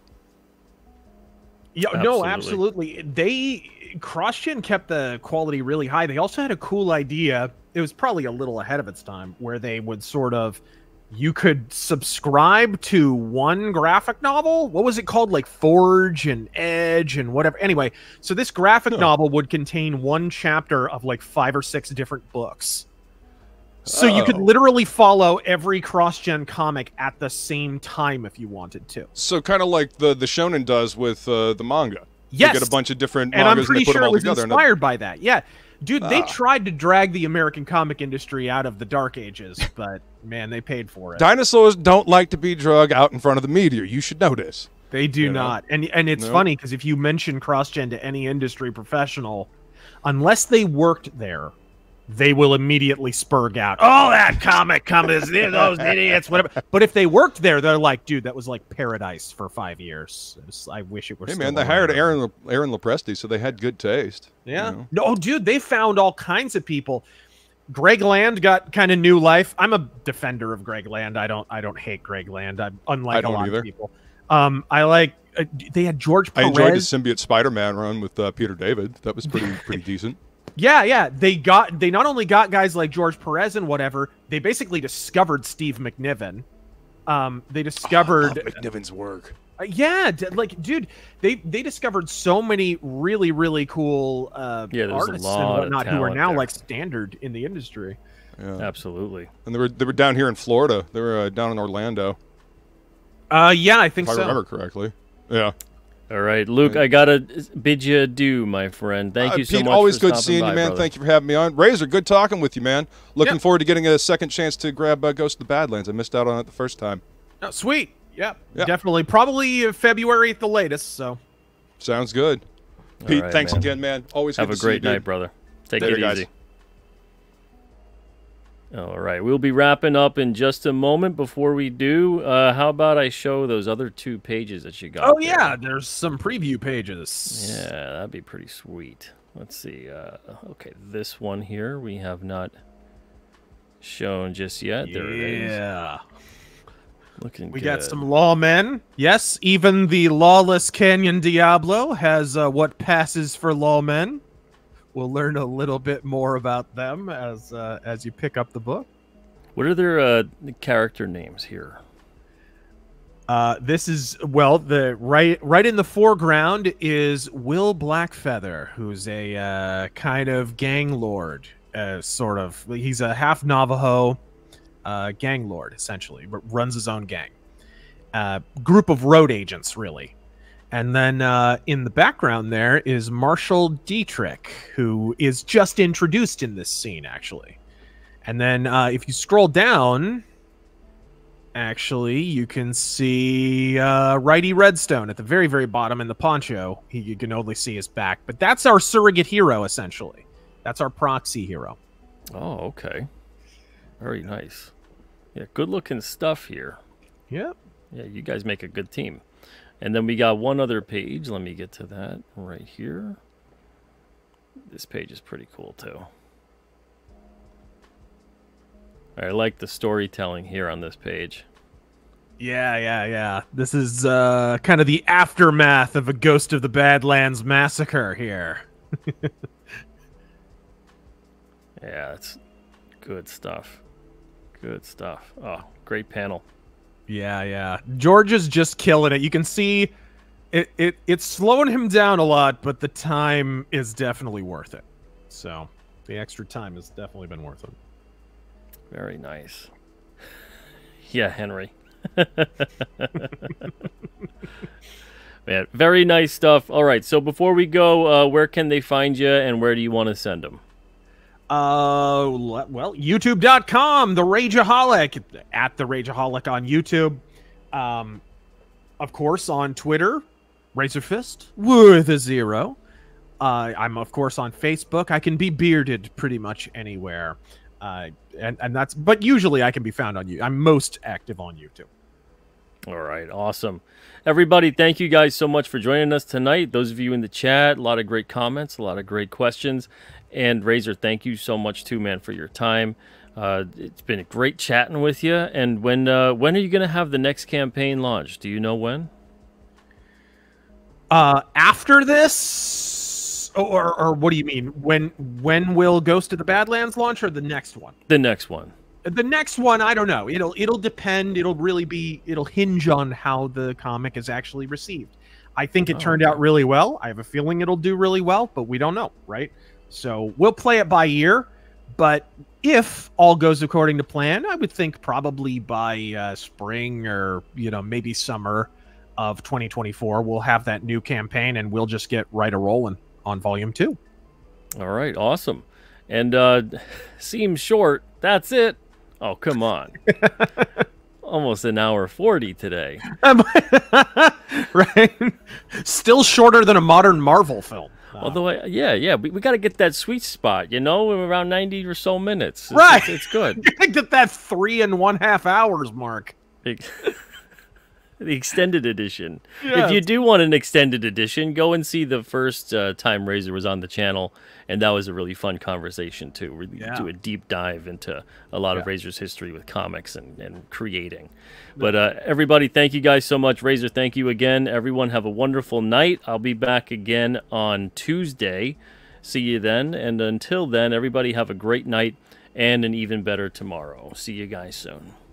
Yeah, no, absolutely. They CrossGen kept the quality really high. They also had a cool idea. It was probably a little ahead of its time, where they would sort of you could subscribe to one graphic novel. What was it called? Like Forge and Edge and whatever. Anyway, so this graphic Huh. novel would contain one chapter of like five or six different books. So you could Oh. literally follow every CrossGen comic at the same time if you wanted to. So kind of like the the shonen does with uh, the manga. Yes. They get a bunch of different And mangas I'm pretty and they put sure them it all was together. and inspired by that. Yeah. Dude, they Ah. tried to drag the American comic industry out of the dark ages, but man, they paid for it. Dinosaurs don't like to be drug out in front of the meteor. You should know this. They do You know? not. And and it's No. funny because if you mention CrossGen to any industry professional, unless they worked there, they will immediately spurg out. Oh, that comic companies, those idiots, whatever. But if they worked there, they're like, dude, that was like paradise for five years. It was- I wish it were Hey still man, they around. hired Aaron Le- Aaron Lopresti, so they had good taste. you Yeah. know? No, dude, they found all kinds of people. Greg Land got kind of new life. I'm a defender of Greg Land. I don't I don't hate Greg Land. I'm unlike I don't a lot either. of people. Um, I like uh, they had George I Perez. enjoyed the symbiote Spider-Man run with uh, Peter David. That was pretty pretty decent. Yeah, yeah. They got they not only got guys like George Perez and whatever, they basically discovered Steve McNiven. Um, they discovered Oh, McNiven's work. Uh, yeah, d- like dude, they they discovered so many really really cool uh, Yeah, there's a artists lot and of whatnot who are talent now there. like standard in the industry. Yeah. Absolutely. And they were they were down here in Florida. They were uh, down in Orlando, Uh, yeah, I think if I so. remember correctly. Yeah. All right, Luke, I gotta bid you adieu, my friend. Thank Uh, you so Pete, much. always for good stopping seeing by, you, man. brother. Thank you for having me on. Razor, good talking with you, man. Looking Yep. forward to getting a second chance to grab uh, Ghost of the Badlands. I missed out on it the first time. Oh, sweet. Yeah, Yeah. definitely. Probably uh, February at the latest. So Sounds good. All Pete, right, thanks man. again, man. Always Have good a to see you, great night, dude. brother. Take Later, it guys. easy. All right, we'll be wrapping up in just a moment. Before we do, uh, how about I show those other two pages that you got? oh there? yeah, there's some preview pages. Yeah, that'd be pretty sweet. Let's see. Uh, okay, this one here we have not shown just yet. There it is. Yeah. Looking We good. got some lawmen. Yes, even the lawless Canyon Diablo has uh, what passes for lawmen. We'll learn a little bit more about them as uh, as you pick up the book. What are their uh, character names here? Uh, this is well, the right right in the foreground is Will Blackfeather, who's a uh, kind of gang lord, uh, sort of. He's a half Navajo uh, gang lord, essentially, but runs his own gang. Uh, group of road agents, really. And then uh, in the background there is Marshall Dietrich, who is just introduced in this scene, actually. And then uh, if you scroll down, actually, you can see uh, Righty Redstone at the very, very bottom in the poncho. He, you can only see his back. But that's our surrogate hero, essentially. That's our proxy hero. Oh, okay. Very nice. Yeah, good-looking stuff here. Yep. Yeah, you guys make a good team. And then we got one other page. Let me get to that right here. This page is pretty cool, too. I like the storytelling here on this page. Yeah, yeah, yeah. This is uh, kind of the aftermath of a Ghost of the Badlands massacre here. Yeah, it's good stuff. Good stuff. Oh, great panel. Yeah, yeah. George is just killing it. You can see it, it it's slowing him down a lot, but the time is definitely worth it. So the extra time has definitely been worth it. Very nice. Yeah, Henry. Man, very nice stuff. All right, so before we go, uh, where can they find you and where do you want to send them? Uh, well, YouTube dot com, The Rageaholic, at The Rageaholic on YouTube. Um, of course, on Twitter, RAZöRFIST with a zero. Uh, I'm, of course, on Facebook. I can be bearded pretty much anywhere. Uh, and, and that's, but usually I can be found on you. I'm most active on YouTube. All right, awesome. Everybody, thank you guys so much for joining us tonight. Those of you in the chat, a lot of great comments, a lot of great questions. And Razor, thank you so much too, man, for your time. Uh, it's been great chatting with you. And when uh, when are you going to have the next campaign launched? Do you know when? Uh, after this, or or what do you mean? When when will Ghost of the Badlands launch, or the next one? The next one. The next one, I don't know. It'll it'll depend. It'll really be. It'll hinge on how the comic is actually received. I think it Oh, turned okay. out really well. I have a feeling it'll do really well, but we don't know, right? So we'll play it by ear. But if all goes according to plan, I would think probably by uh, spring or you know maybe summer of twenty twenty-four, we'll have that new campaign and we'll just get right a rolling on volume two. All right, awesome. And uh, seems short. That's it. Oh, come on. Almost an hour forty today. Right? Still shorter than a modern Marvel film. Although, I, yeah, yeah, we, we got to get that sweet spot, you know, around ninety or so minutes. It's, Right. It's, it's good. You're going to get that three and one half hours mark. The extended edition. Yes. If you do want an extended edition, go and see the first uh, time Razor was on the channel, and that was a really fun conversation, too. We Yeah. do a deep dive into a lot of Yeah. Razor's history with comics and, and creating. But uh, everybody, thank you guys so much. Razor, thank you again. Everyone have a wonderful night. I'll be back again on Tuesday. See you then. And until then, everybody have a great night and an even better tomorrow. See you guys soon.